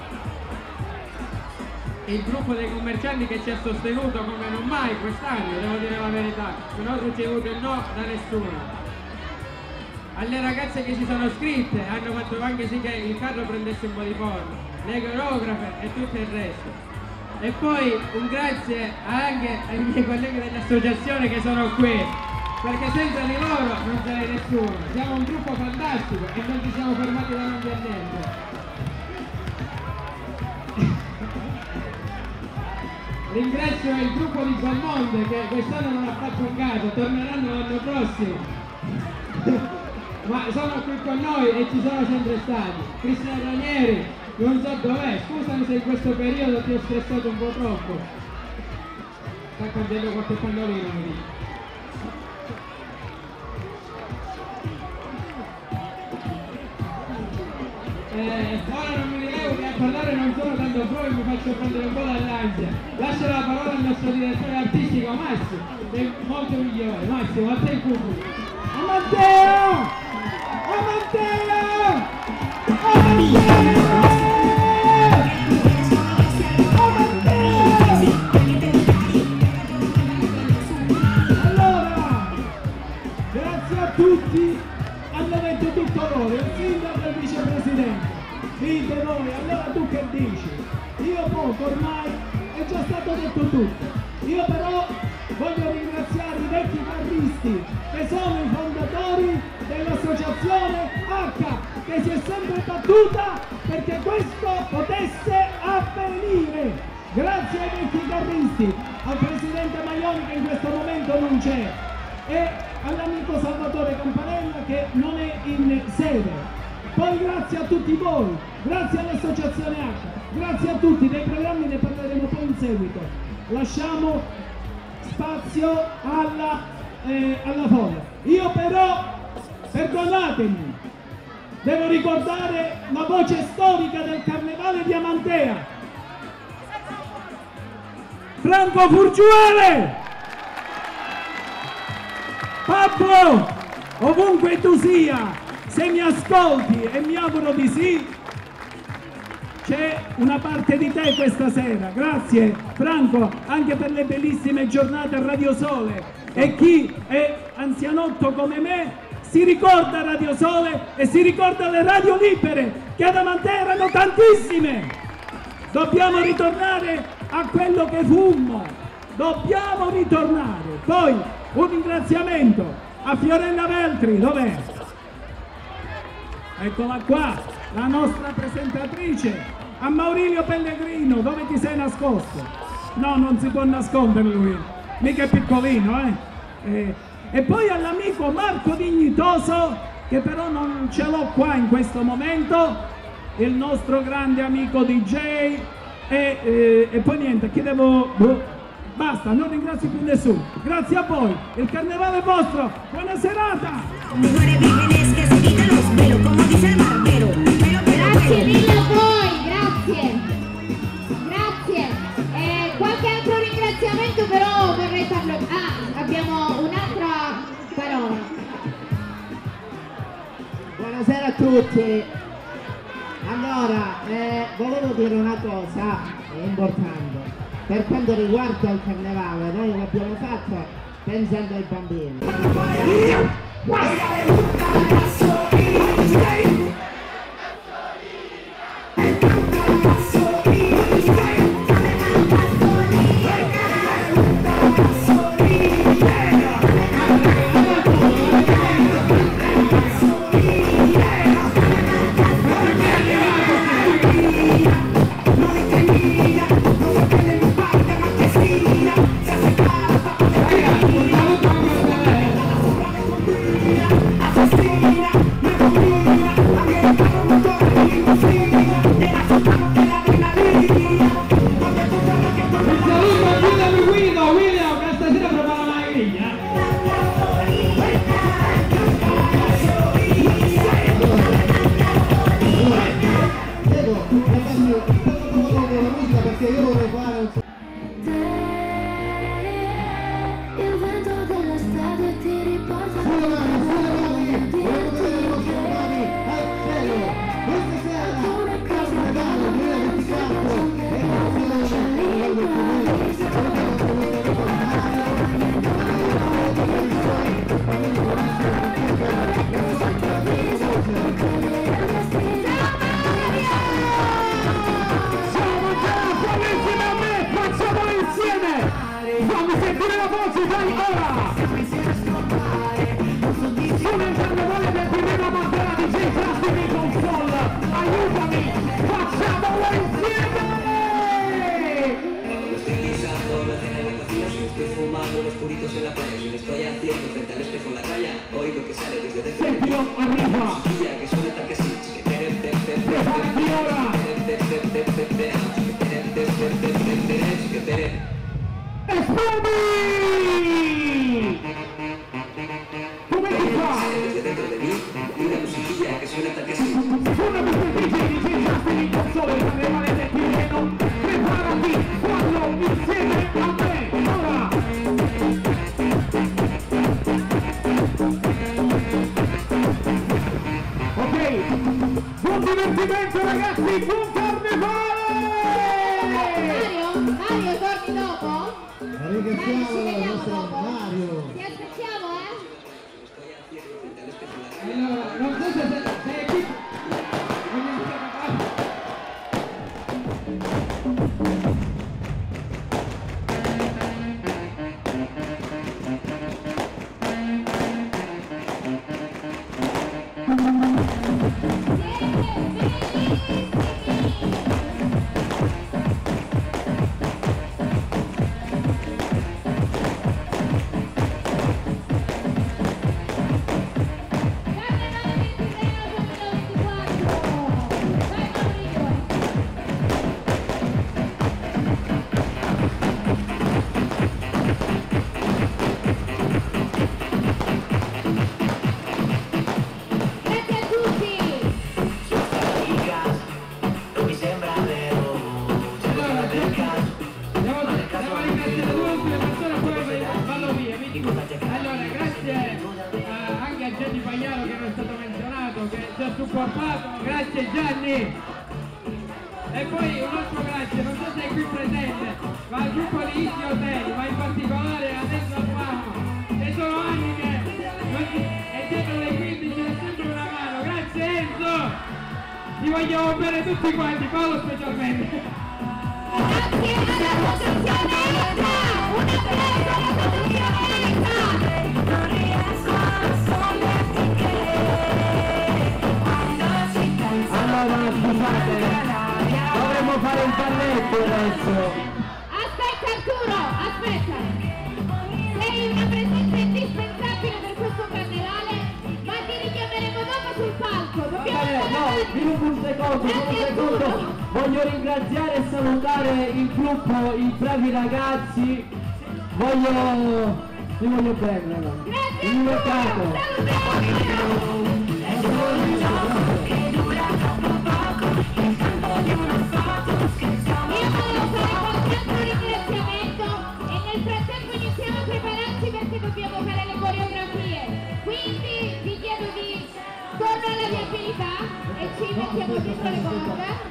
il gruppo dei commercianti che ci ha sostenuto come non mai quest'anno, devo dire la verità, non ho ricevuto il no da nessuno. Alle ragazze che si sono iscritte, hanno fatto anche sì che il carro prendesse un po' di forma, le coreografe e tutto il resto. E poi un grazie anche ai miei colleghi dell'associazione che sono qui, perché senza di loro non sarei nessuno. Siamo un gruppo fantastico e non ci siamo fermati davanti a niente. Ringrazio il gruppo di Balmonte che quest'anno non ha fatto un caso, torneranno l'anno prossimo. Ma sono qui con noi e ci sono sempre stati. Cristiano Ranieri, non so dov'è, scusami se in questo periodo ti ho stressato un po' troppo. Sta cambiando qualche pannolino, mi dice. Eh, ora non mi rilevo che a parlare non sono tanto pro, mi faccio prendere un po' dall'ansia. Lascio la parola al nostro direttore artistico Massimo, che è molto migliore. Massimo, a te il pubblico. A Matteo! A Matteo! A Matteo! Tutti hanno detto tutto loro, il sindaco e il vicepresidente. Dite voi, allora tu che dici? Io poco ormai è già stato detto tutto. Io però voglio ringraziare i vecchi carristi che sono i fondatori dell'associazione H, che si è sempre battuta perché questo potesse avvenire. Grazie ai vecchi carristi, al presidente Maioni che in questo momento non c'è e all'amico Salvatore Campanella che non è in sede. Poi grazie a tutti voi, grazie all'associazione H, grazie a tutti, dei programmi ne parleremo poi in seguito. Lasciamo spazio alla, eh, alla folla. Io però, perdonatemi, devo ricordare la voce storica del Carnevale di Amantea, Franco Furgiuele. Pablo, ovunque tu sia, se mi ascolti, e mi auguro di sì, c'è una parte di te questa sera. Grazie Franco anche per le bellissime giornate a Radio Sole, e chi è anzianotto come me si ricorda Radio Sole e si ricorda le radio libere che ad Amantea erano tantissime. Dobbiamo ritornare a quello che fummo, dobbiamo ritornare. Poi un ringraziamento a Fiorella Veltri, dov'è? Eccola qua, la nostra presentatrice, a Maurilio Pellegrino, dove ti sei nascosto? No, non si può nascondere lui, mica è piccolino, eh? eh e poi all'amico Marco Dignitoso, che però non ce l'ho qua in questo momento, il nostro grande amico D J e, e, e poi niente, chiedevo... boh, basta, non ringrazio più nessuno. Grazie a voi, il carnevale è vostro, buona serata! Grazie mille a voi, grazie! Grazie! Eh, qualche altro ringraziamento però vorrei farlo... Ah, abbiamo un'altra parola. Buonasera a tutti. Allora, eh, volevo dire una cosa importante. Per quanto riguarda il carnevale, noi l'abbiamo fatto pensando ai bambini. Buon divertimento ragazzi, buon carnevale! Mario, Mario, torni dopo? Ringraziamo il nostro Mario. Ti aspettiamo, eh? Allora, non so se sei qui. Grazie Gianni! E poi un altro grazie, non so se è qui presente, ma al gruppo di Easy Hotel, ma in particolare adesso a Paolo, che sono anni che non si... e dietro le quindici è sempre una mano, grazie Enzo! Ti vogliamo bene tutti quanti, Paolo specialmente! Grazie alla associazione Elsa! Un applauso all'associazione Elsa! Non riesco a sognerti che allora scusate, dovremmo fare un balletto adesso. Aspetta Arturo, aspetta! Sei una presenza indispensabile per questo carnevale, ma ti richiameremo dopo sul palco. Dobbiamo bene, no, di un secondo, di un secondo. Voglio ringraziare e salutare il gruppo, i bravi ragazzi. Voglio... vi voglio bene, ragazzi. Grazie il mercato. Io volevo fare qualche altro ringraziamento e nel frattempo iniziamo a prepararci perché dobbiamo fare le coreografie. Quindi vi chiedo di tornare alla viabilità e ci mettiamo dietro le corde.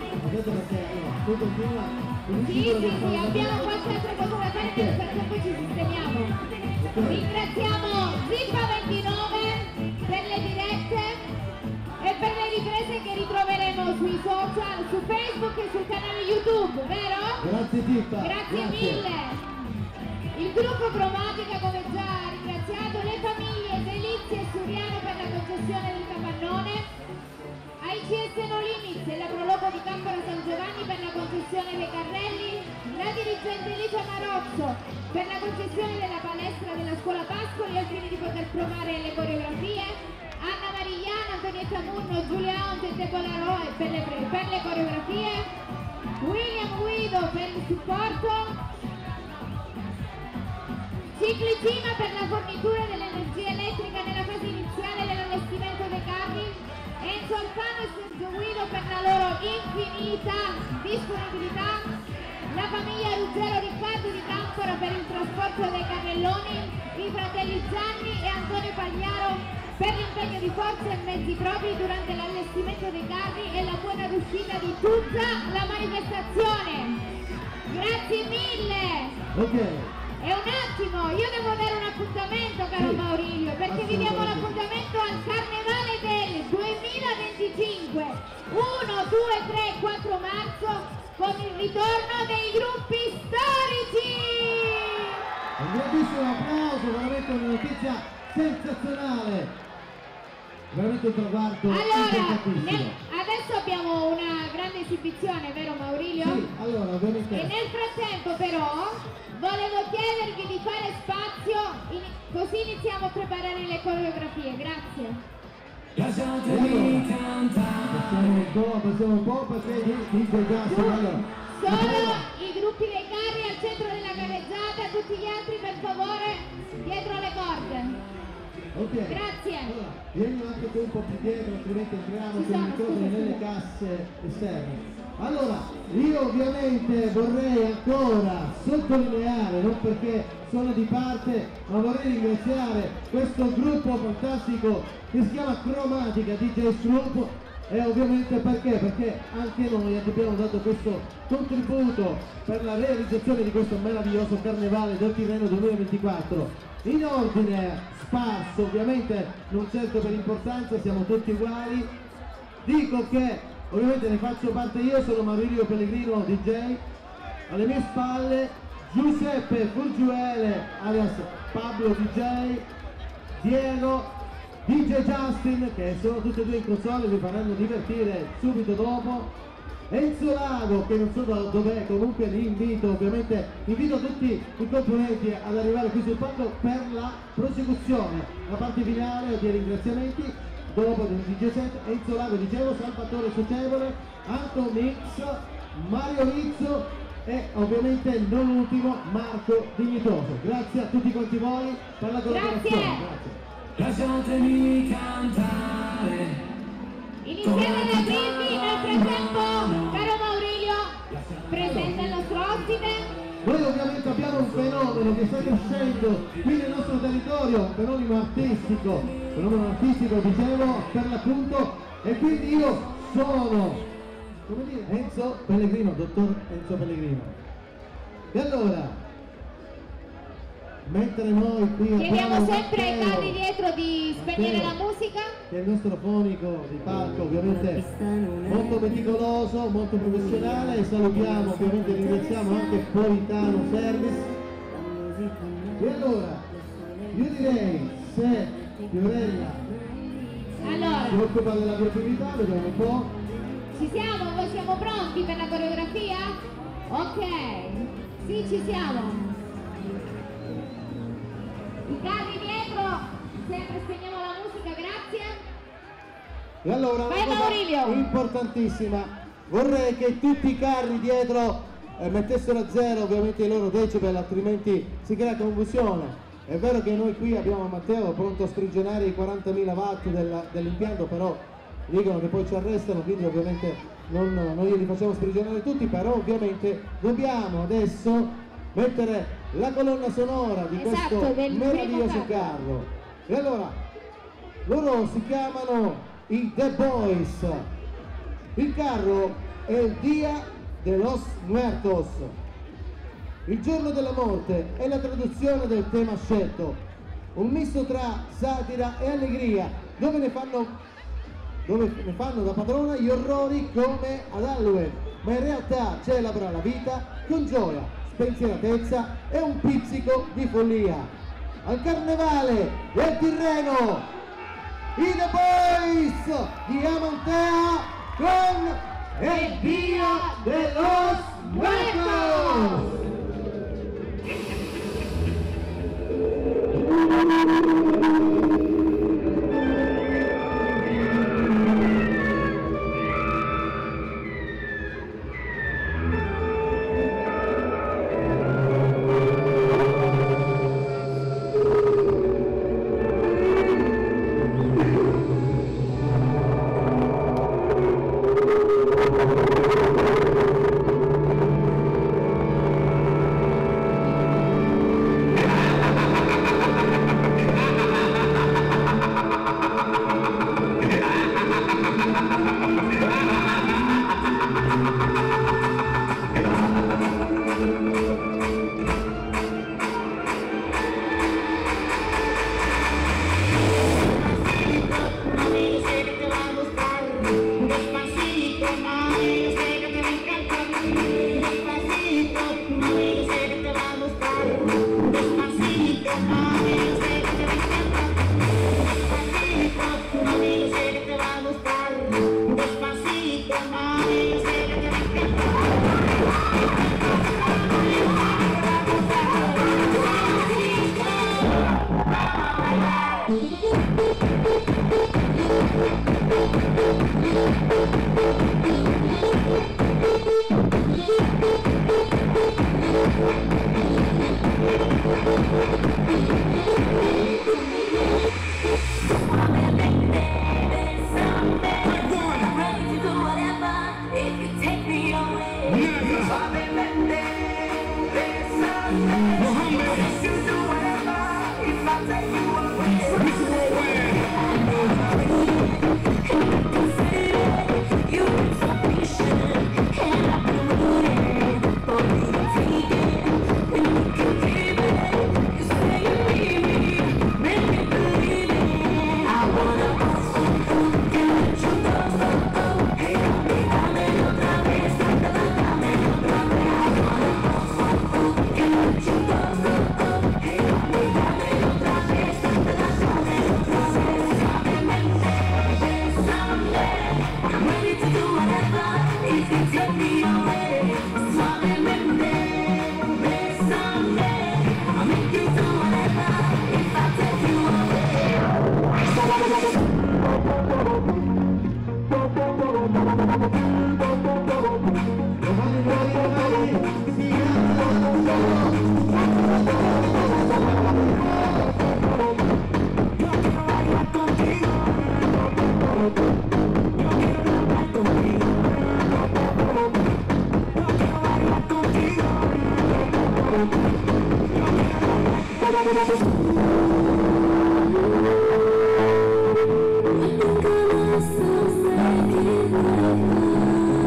Sì, sì, sì, abbiamo qualche altra cosa da fare, nel frattempo ci sistemiamo. Ringraziamo Zippa ventinove per le dirette e per le riprese che ritroveremo sui social, su Facebook e sul canale YouTube, vero? Grazie Zippa. Grazie, Grazie mille. Il gruppo Cromatica, come già ringraziato, le famiglie Delizia e Suriano per la concessione del capannone, A I C S No Limits e la Prologo di Campora San Giovanni per la concessione dei carrelli, la dirigente Licia Marozzo per la concessione della palestra della scuola Pascoli al fine di poter provare le coreografie, Anna Marigliana, Antonietta Murno, Giulia Onte e Deborah Roe per le, per le coreografie, William Guido per il supporto, Ciclicima per la fornitura dell'energia elettrica nella fase iniziale dell'allestimento dei carri, Enzo Alfano e Sergio Guido per la loro infinita disponibilità, la famiglia Ruggero Riccardo di Campora per il trasporto dei carrelloni, i fratelli Gianni e Antonio Pagliaro per l'impegno di forze e mezzi propri durante l'allestimento dei carri e la buona riuscita di tutta la manifestazione. Grazie mille! Ok. E un attimo, io devo dare un appuntamento, caro sì, Maurilio, perché vi diamo l'appuntamento al Carnevale del duemilaventicinque, uno, due, tre, quattro marzo, con il ritorno dei gruppi storici! Un grandissimo applauso, veramente una notizia sensazionale! Veramente un traguardo allora, importantissimo. nel, adesso abbiamo una grande esibizione, vero Maurilio? Sì, allora ovviamente. E nel frattempo però volevo chiedervi di fare spazio, in, così iniziamo a preparare le coreografie, grazie. Lasciatemi cantare. Passiamo un po', passiamo un po' perché dice già allora. Solo i gruppi dei carri al centro della carreggiata, tutti gli altri per favore dietro le corde. Ok. Grazie. Allora, vieni anche tu un po' più dietro, altrimenti entriamo con i microfoni nelle casse esterne. Allora, io ovviamente vorrei ancora sottolineare, non perché sono di parte, ma vorrei ringraziare questo gruppo fantastico che si chiama Cromatica D J Group. E ovviamente perché? Perché anche noi abbiamo dato questo contributo per la realizzazione di questo meraviglioso Carnevale del Tirreno duemilaventiquattro. In ordine sparso, ovviamente non certo per importanza, siamo tutti uguali. Dico che ovviamente ne faccio parte io, sono Maurilio Pellegrino D J, alle mie spalle Giuseppe Furgiuele alias Pablo D J, Diego D J Justin, che sono tutti e due in console, vi faranno divertire subito dopo, Enzo Lago, che non so da dov'è, comunque li invito, ovviamente invito tutti i componenti ad arrivare qui sul palco per la prosecuzione, la parte finale dei ringraziamenti, dopo del D J set. Enzo Lago, dicevo, Salvatore Socievole, Anto Mix, Mario Rizzo e ovviamente non ultimo Marco Dignitoso. Grazie a tutti quanti voi per la collaborazione. Grazie. Lasciatemi cantare. Iniziamo la crisi, nel frattempo, caro Maurilio, presenta il nostro ospite. Noi ovviamente abbiamo un fenomeno che sta crescendo qui nel nostro territorio, un fenomeno artistico, fenomeno artistico dicevo per l'appunto, e quindi io sono, come dire, Enzo Pellegrino, dottor Enzo Pellegrino. E allora, mentre noi qui chiediamo sempre ai carri dietro di spegnere la musica, che è il nostro fonico di palco, ovviamente molto meticoloso, molto professionale, e salutiamo, ovviamente ringraziamo anche Politano Service. E allora io direi, se Fiorella allora si occupa della creatività, vediamo un po'. ci siamo, voi siamo pronti per la coreografia? Ok, sì, ci siamo. I carri dietro, sempre spegniamo la musica, grazie. E allora, Vai, una cosa Maurilio. importantissima, vorrei che tutti i carri dietro eh, mettessero a zero ovviamente i loro decibel, altrimenti si crea confusione. È vero che noi qui abbiamo Matteo pronto a sprigionare i quarantamila watt del, dell'impianto, però dicono che poi ci arrestano, quindi ovviamente non, non glieli facciamo sprigionare tutti, però ovviamente dobbiamo adesso mettere la colonna sonora di Esatto, questo del meraviglioso primo carro. carro. E allora, loro si chiamano i The Boys. Il carro è il Dia de los Muertos. Il giorno della morte è la traduzione del tema scelto, un misto tra satira e allegria, dove ne fanno, dove ne fanno da padrona gli orrori come ad Halloween, ma in realtà celebra la vita con gioia, spensieratezza e un pizzico di follia. Al carnevale del Tirreno, i The Boys di Amantea con El Dia de los Muertos. Nunca más sé qué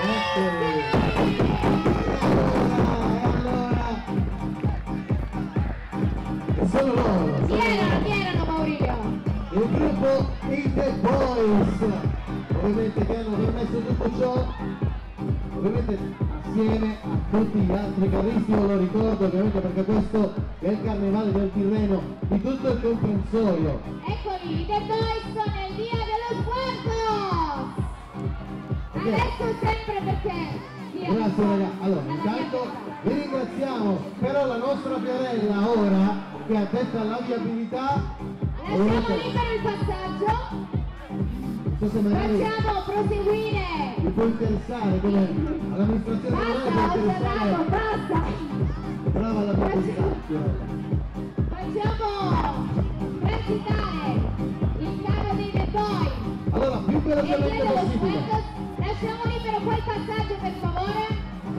Sono loro. Chi erano? Chi erano, Maurizio? Il gruppo I The Boys, ovviamente che hanno permesso tutto ciò, ovviamente assieme a tutti gli altri carristi, io lo ricordo ovviamente perché questo è il carnevale del Tirreno di tutto il comprensorio. Eccoli, i The Boys nel dia dello sguardo! Adesso sempre perché... Grazie ragazzi, allora intanto vi ringraziamo, però la nostra Fiorella ora che ha detto alla viabilità lasciamo libero il passaggio, non so se magari facciamo proseguire, mi può interessare come all'amministrazione comunale può basta, interessare, basta, basta, brava la pubblicità Fiorella. Facciamo transitare il carro dei The Boys allora più velocemente possibile. Lasciamo libero quel passaggio per favore.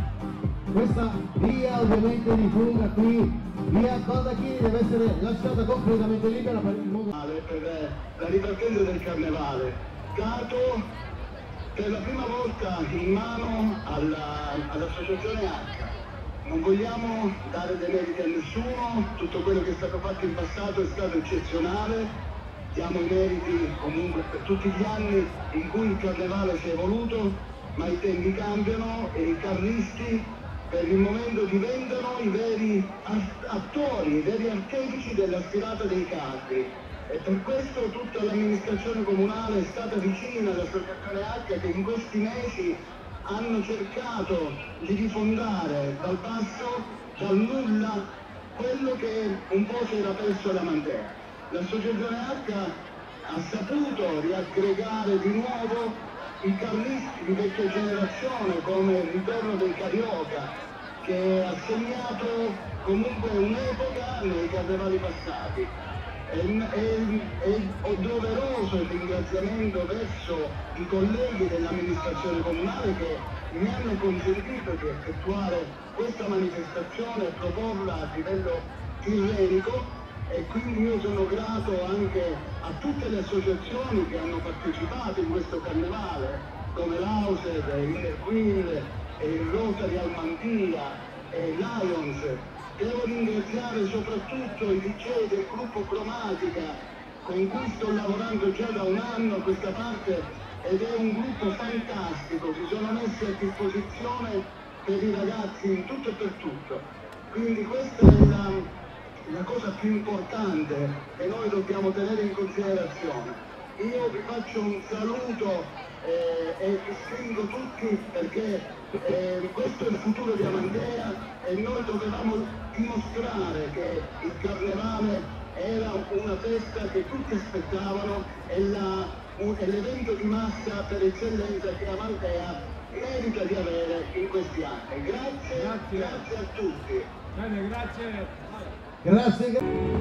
Questa via ovviamente di fuga qui, via Baldacchini, deve essere lasciata completamente libera per il mondo. Per la ripartenza del carnevale, dato per la prima volta in mano alla- all'associazione H. Non vogliamo dare dei meriti a nessuno, tutto quello che è stato fatto in passato è stato eccezionale. Diamo i meriti comunque per tutti gli anni in cui il carnevale si è evoluto, ma i tempi cambiano e i carristi per il momento diventano i veri attori, i veri artefici della sfilata dei carri. E per questo tutta l'amministrazione comunale è stata vicina all'associazione H che in questi mesi hanno cercato di rifondare dal basso, dal nulla, quello che un po' si era perso da Mantea. L'associazione H ha saputo riaggregare di nuovo i carristi di vecchia generazione come il ritorno del Carioca che ha segnato comunque un'epoca nei carnevali passati. È, è, è doveroso il ringraziamento verso i colleghi dell'amministrazione comunale che mi hanno consentito di effettuare questa manifestazione e proporla a livello tirrenico. E quindi io sono grato anche a tutte le associazioni che hanno partecipato in questo carnevale, come l'Auser, il Queen, il Rotary Almantia e Lions. Devo ringraziare soprattutto i D J del gruppo Cromatica, con cui sto lavorando già da un anno a questa parte ed è un gruppo fantastico, si sono messi a disposizione per i ragazzi in tutto e per tutto. Quindi questa è la... la cosa più importante che noi dobbiamo tenere in considerazione. Io vi faccio un saluto eh, e vi stringo tutti perché eh, questo è il futuro di Amantea e noi dovevamo dimostrare che il carnevale era una festa che tutti aspettavano e l'evento di massa per eccellenza che Amantea merita di avere in questi anni. Grazie, grazie, grazie a tutti. Bene, grazie. Grazie.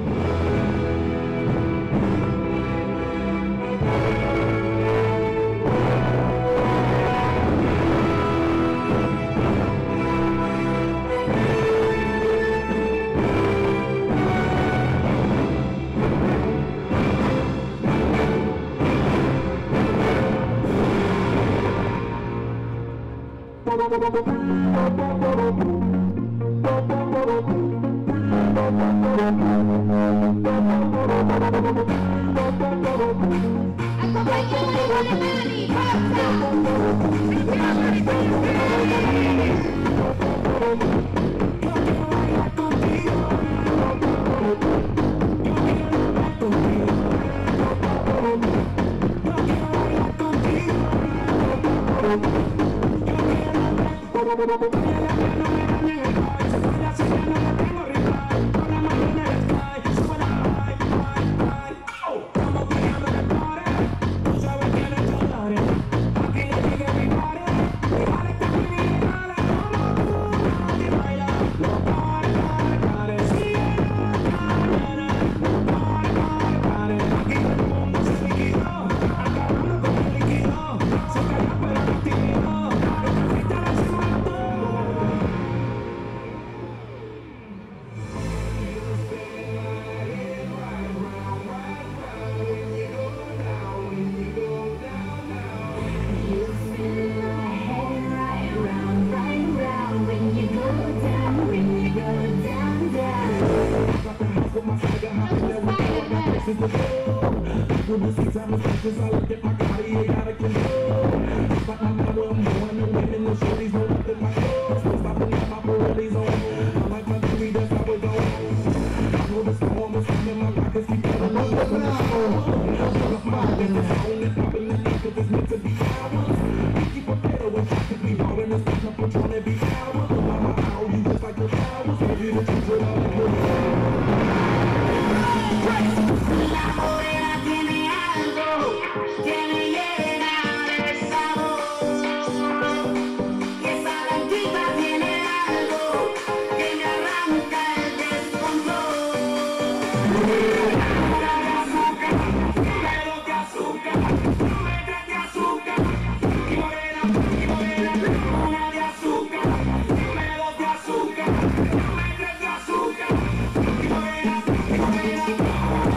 Accompagniamoli con le mani, is the goal. When this is time to start this, I look at my body, ain't out of control. But I'm not where I'm going, the women, the shorties, no up in my clothes. So stopping at my Pirelli's on. I like my theory, that's how it goes. I know the storm is coming, my pockets keep coming up. I'm up my business, I own it, popping the leaf, cause it's meant to be ours. We keep a better when practically hard this stuff, I'm trying to be ours. But I'm a owl, you just like the flowers, maybe the truth will all be La morena tiene algo que me llena de sabor, y esa blanquita tiene algo que me arranca el descontrol. Una de azúcar, pero de azúcar, no me traes de azúcar, y morena, y morena, una de azúcar, pero de azúcar, no me traes de azúcar, y morena, y morena.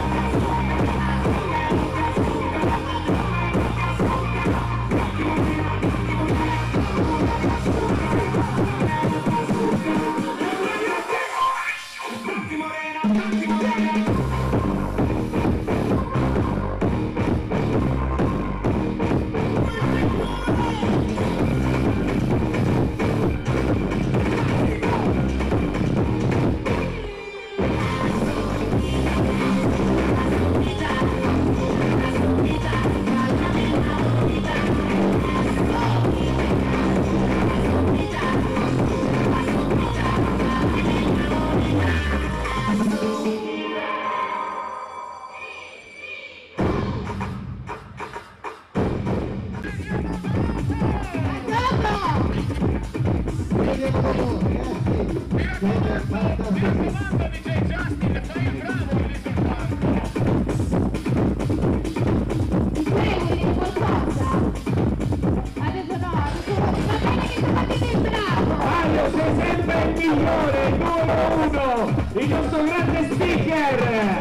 Il nostro grande speaker!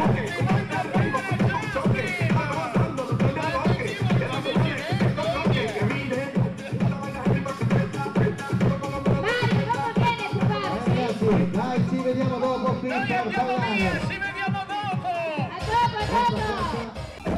Dai, ci vediamo dopo qui per ballare. Ci vediamo dopo! A dopo, a dopo!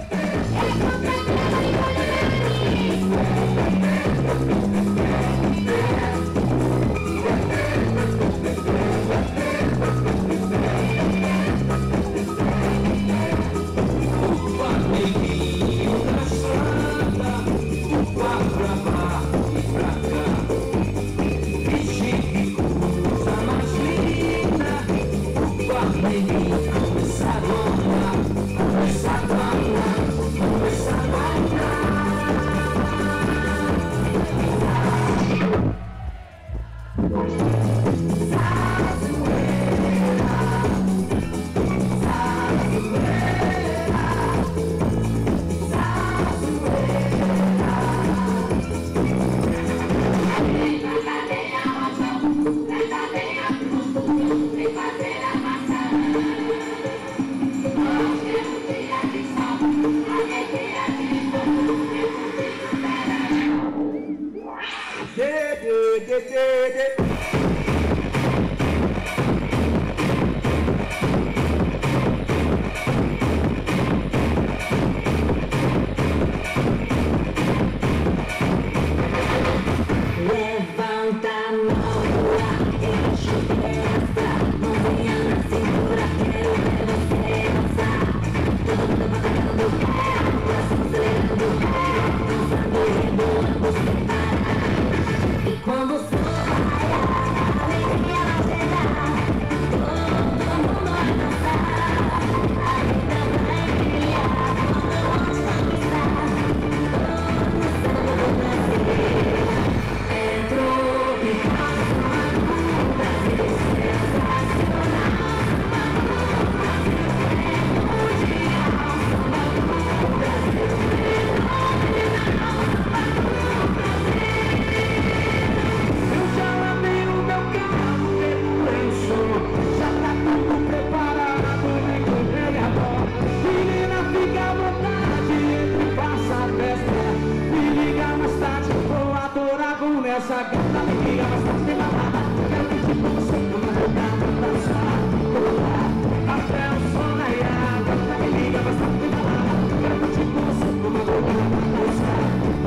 essa gata me liga, mas tá sem nada. Quero que te você não me dá pra dançar. Até o som da água, me liga, mas tá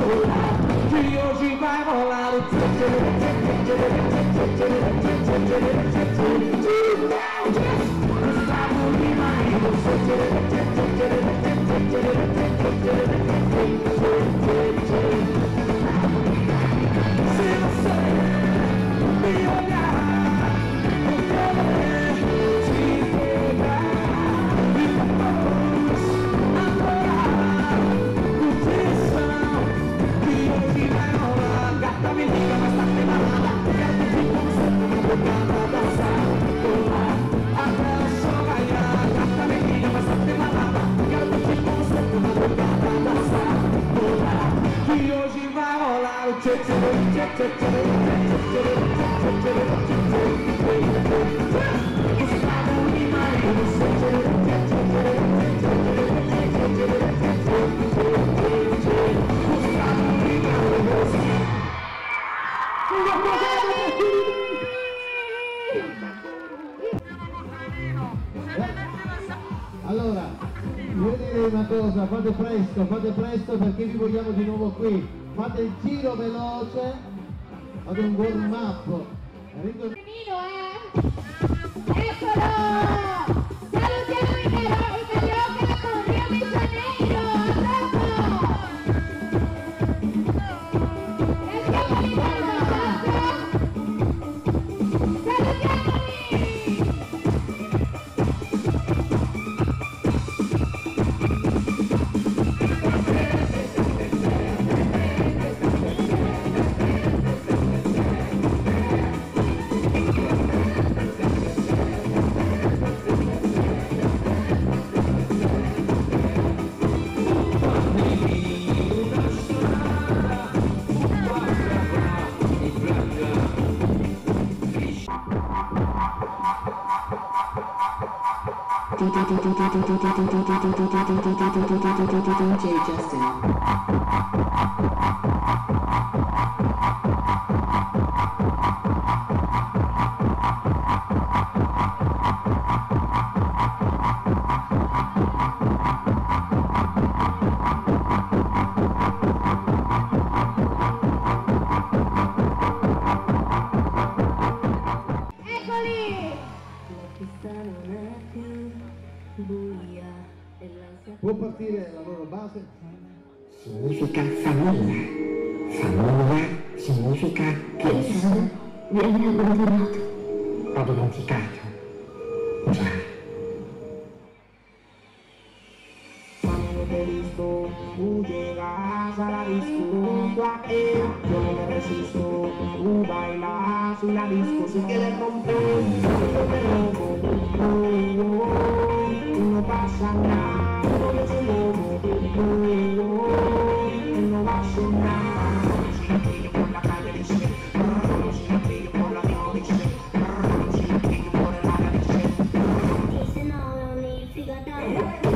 io ci fai volare. Se non sei mi olhar, eu quero te pegar e depois adorar curtição que hoje vai rolar. Gata me liga, mas tá preparada. Quero que te conserve na boca pra dançar, pular até o sol raiar. Gata me liga, mas tá preparada. Quero que te conserve na boca pra dançar, pular que hoje vai rolar o tchê tchê tchê tchê tchê. Gustavo Lima e Allora, io direi una cosa, fate presto, fate presto perché vi vogliamo di nuovo qui. Fate il giro veloce, fate un warm up. Ritorn- Eccolo! Salutiamo i Carioca con Rio de Janeiro! A dopo! E siamo in D J Justin. Può partire la loro base? Significa famiglia. Famiglia significa che il sole viene abbandonato o dimenticato. Già. Preferisco fuggire a casa la disco e yo no me resisto. Tu baila sulla disco sin que le rompe. Yo te robo, oh, oh, no pasa nada. Yo te robo, oh, oh, no pasa nada. Si la pillo por la calle dice, si la pillo por la calle dice, si la pillo por el área dice. Dice no, ni fíjate.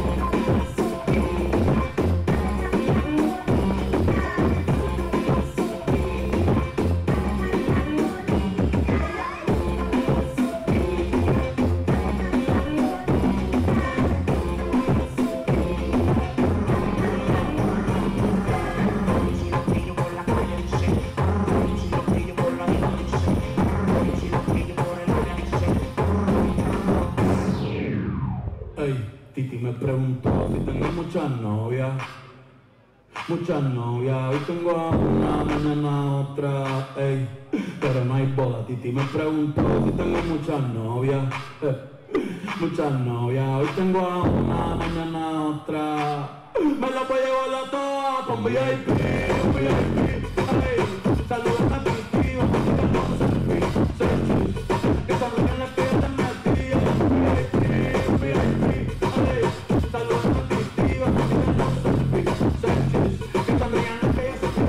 Titi me preguntó si tengo muchas novias, muchas novias, hoy tengo a una, mañana otra, ey, pero no hay boda. Titi me preguntó si tengo muchas novias, eh, muchas novias, hoy tengo a una, mañana otra, me la voy a llevar a todas con V I P, V I P, ey, saludos a ti, tío, que no selfie, selfie, que sonríen las que te metí, V I P, V I P. Saludos a ti, tío, que no selfie, selfies, que sonrían las que ya se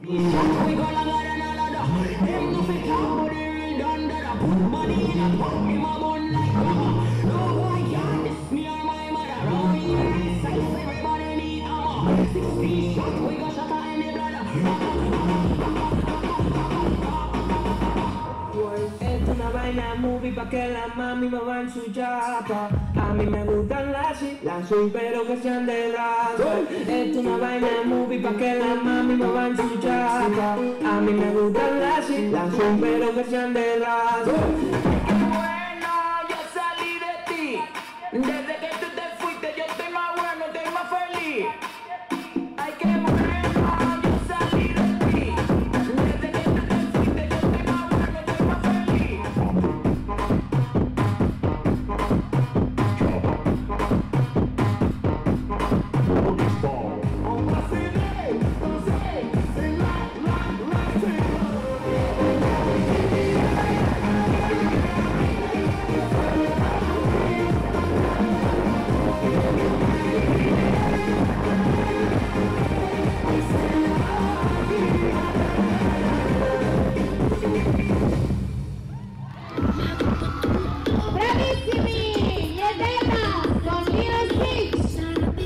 We gonna go to another. Them no fit talk, but they real done that. Put money in a pot, him a bun like rubber. No boy can't diss me or my mother. Round here, this size, everybody need armor. Sixteen shots, we got shot at any brother. Es una vaina movie pa' que las mami me van su chapa. A mí me gustan las las soy pero que sean de raza. Es una vaina movie pa' que las mami me van su chapa. A mí me gustan las las soy pero que sean de raza. Bueno, yo salí de ti. Desde que tú te fuiste, yo estoy más bueno, estoy más feliz. Ay, qué bueno, yo salí de ti. Desde que tú te fuiste, yo estoy más bueno, estoy más feliz. Bravissimi! Gli Edema con Lilo Stitch!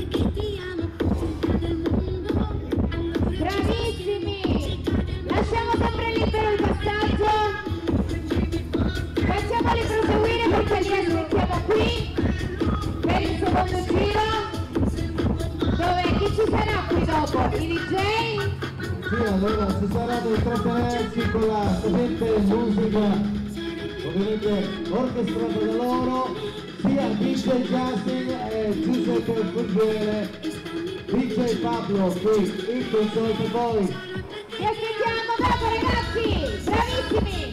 Bravissimi! Lasciamo sempre libero il passaggio. Facciamoli proseguire perché li aspettiamo qui per il secondo giro. Dove chi ci sarà qui dopo? I D J? Sì, allora si sarà da intrattenersi con la seguente musica ovviamente orchestrata da loro, sia D J Justin e Giuseppe Fuggiere, D J Pablo qui in console e poi Vi aspettiamo dopo ragazzi! Bravissimi!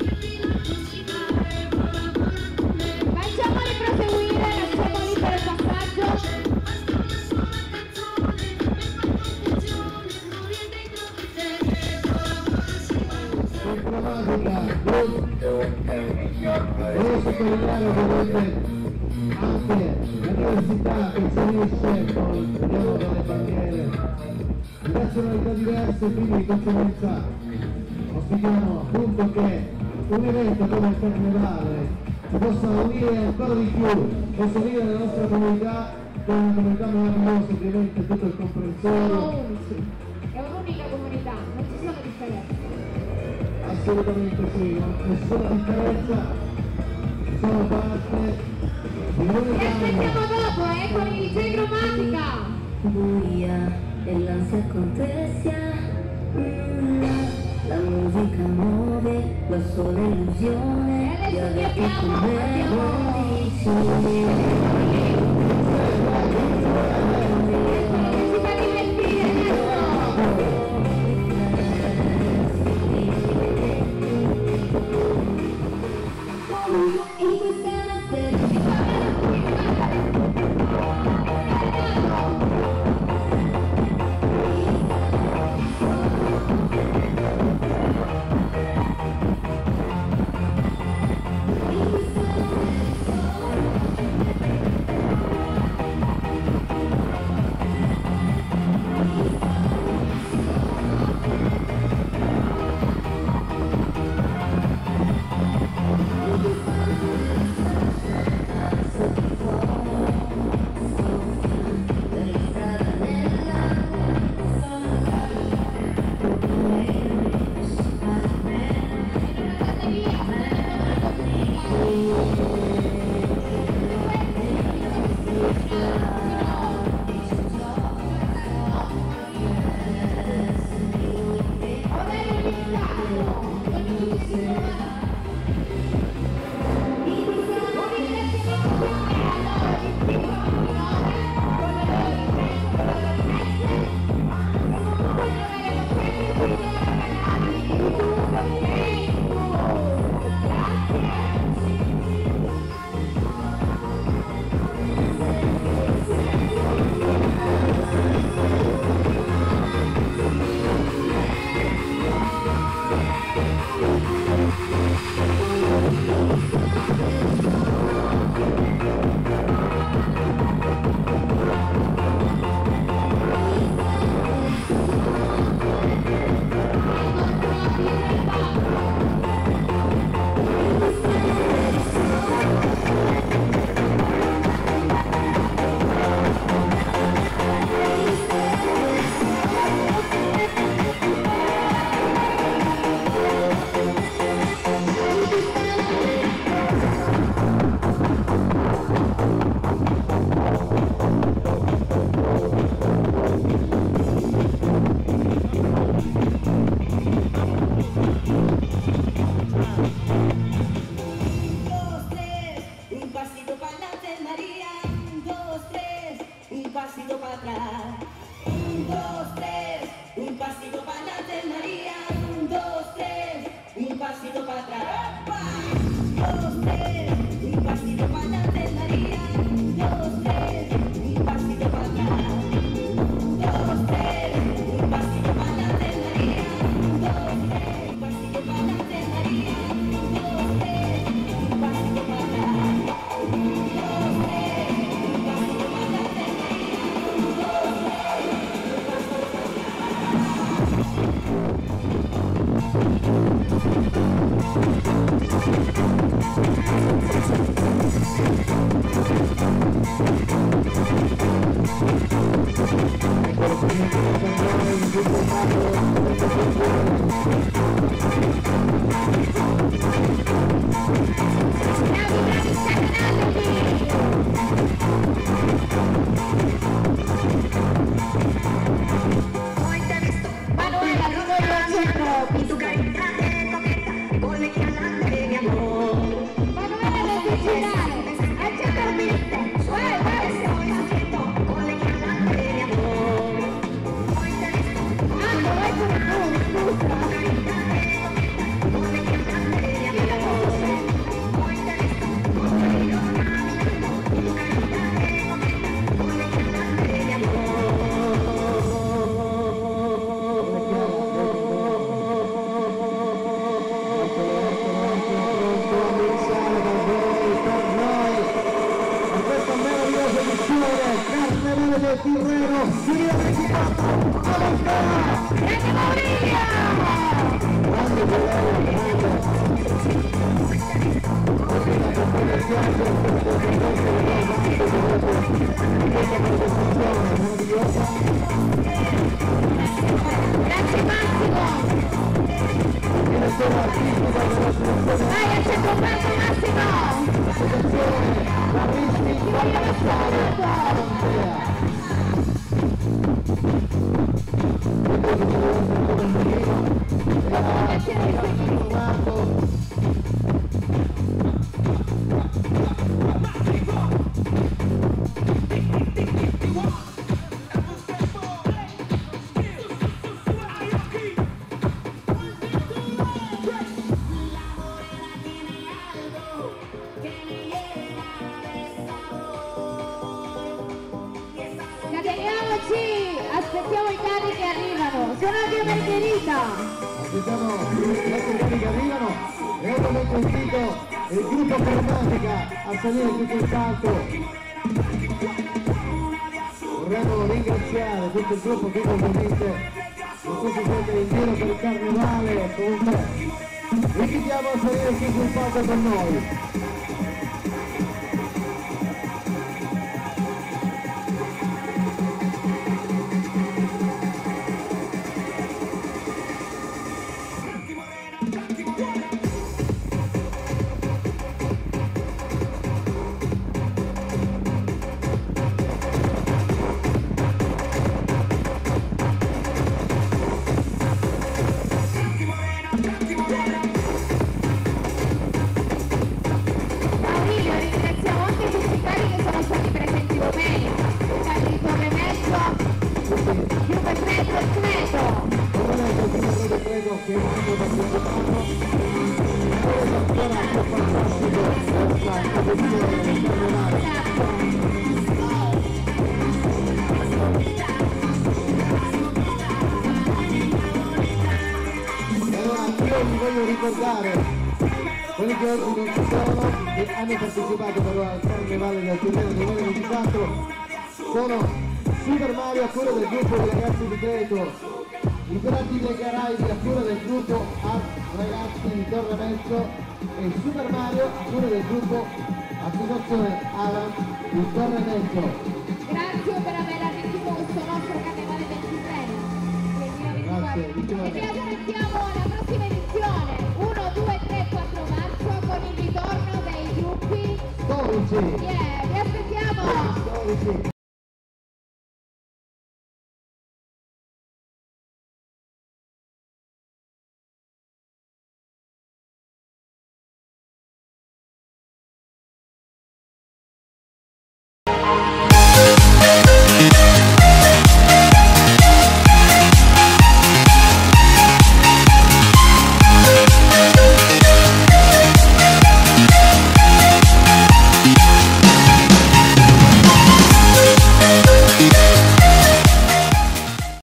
Facciamoli proseguire, lasciamo libero il passaggio. programmatica. Volevo sottolineare ovviamente anche l'università che inserisce poi vediamo delle bandiere di nazionalità diverse, quindi di conseguenza auspichiamo appunto che un evento come il carnevale ci possa unire ancora di più, possa unire la nostra comunità con una comunità meravigliosa, ovviamente tutto il comprensorio. È un'unica comunità, non ci sono differenze. Assolutamente sì, nessuna differenza, sono parte di Vi un'unità. aspettiamo dopo, eh, con il D J Cromatica! Buia e l'ansia contesta, mm, la musica muove la sola illusione di averti con me condizioni. Ci fa divertire adesso! In questa notte Manuela, ti voglio accenno, tu carità e coquetta, con le chiamate di amore. Manuela, non ti girare, accetta il biglietto, vai, vai, con le chiamate di amore. Ah, vai con tu, scusa. Carnevale del Tirreno duemilaventiquattro a Montana! Andiamo via! Grande Grazie Massimo! Vai al centro banco Massimo! Associazione Barristi Cateniamoci! Aspettiamo i cani che arrivano! Sono anche Margherita! Aspettiamo i cani che arrivano e ora abbiamo sentito il gruppo Cromatica a salire tutto il palco. Vorremmo ringraziare tutto il gruppo che ovviamente non so se siete in giro per il carnevale, comunque vi invitiamo a salire tutto il palco con noi. Voglio ricordare quelli che oggi non ci sono e hanno partecipato però al Carnevale del Tirreno duemilaventiquattro sono Super Mario a cura del gruppo dei ragazzi di Greto, i Pirati dei Caraibi a cura del gruppo Art Ragazzi di Torremezzo e Super Mario a cura del gruppo Associazione Alan di Torremezzo. Grazie per aver arricchito questo nostro Carnevale del Tirreno Grazie, e vi aspettiamo alla prossima edizione uno, due, tre, quattro marzo con il ritorno dei gruppi storici. Yeah, vi aspettiamo! Storici.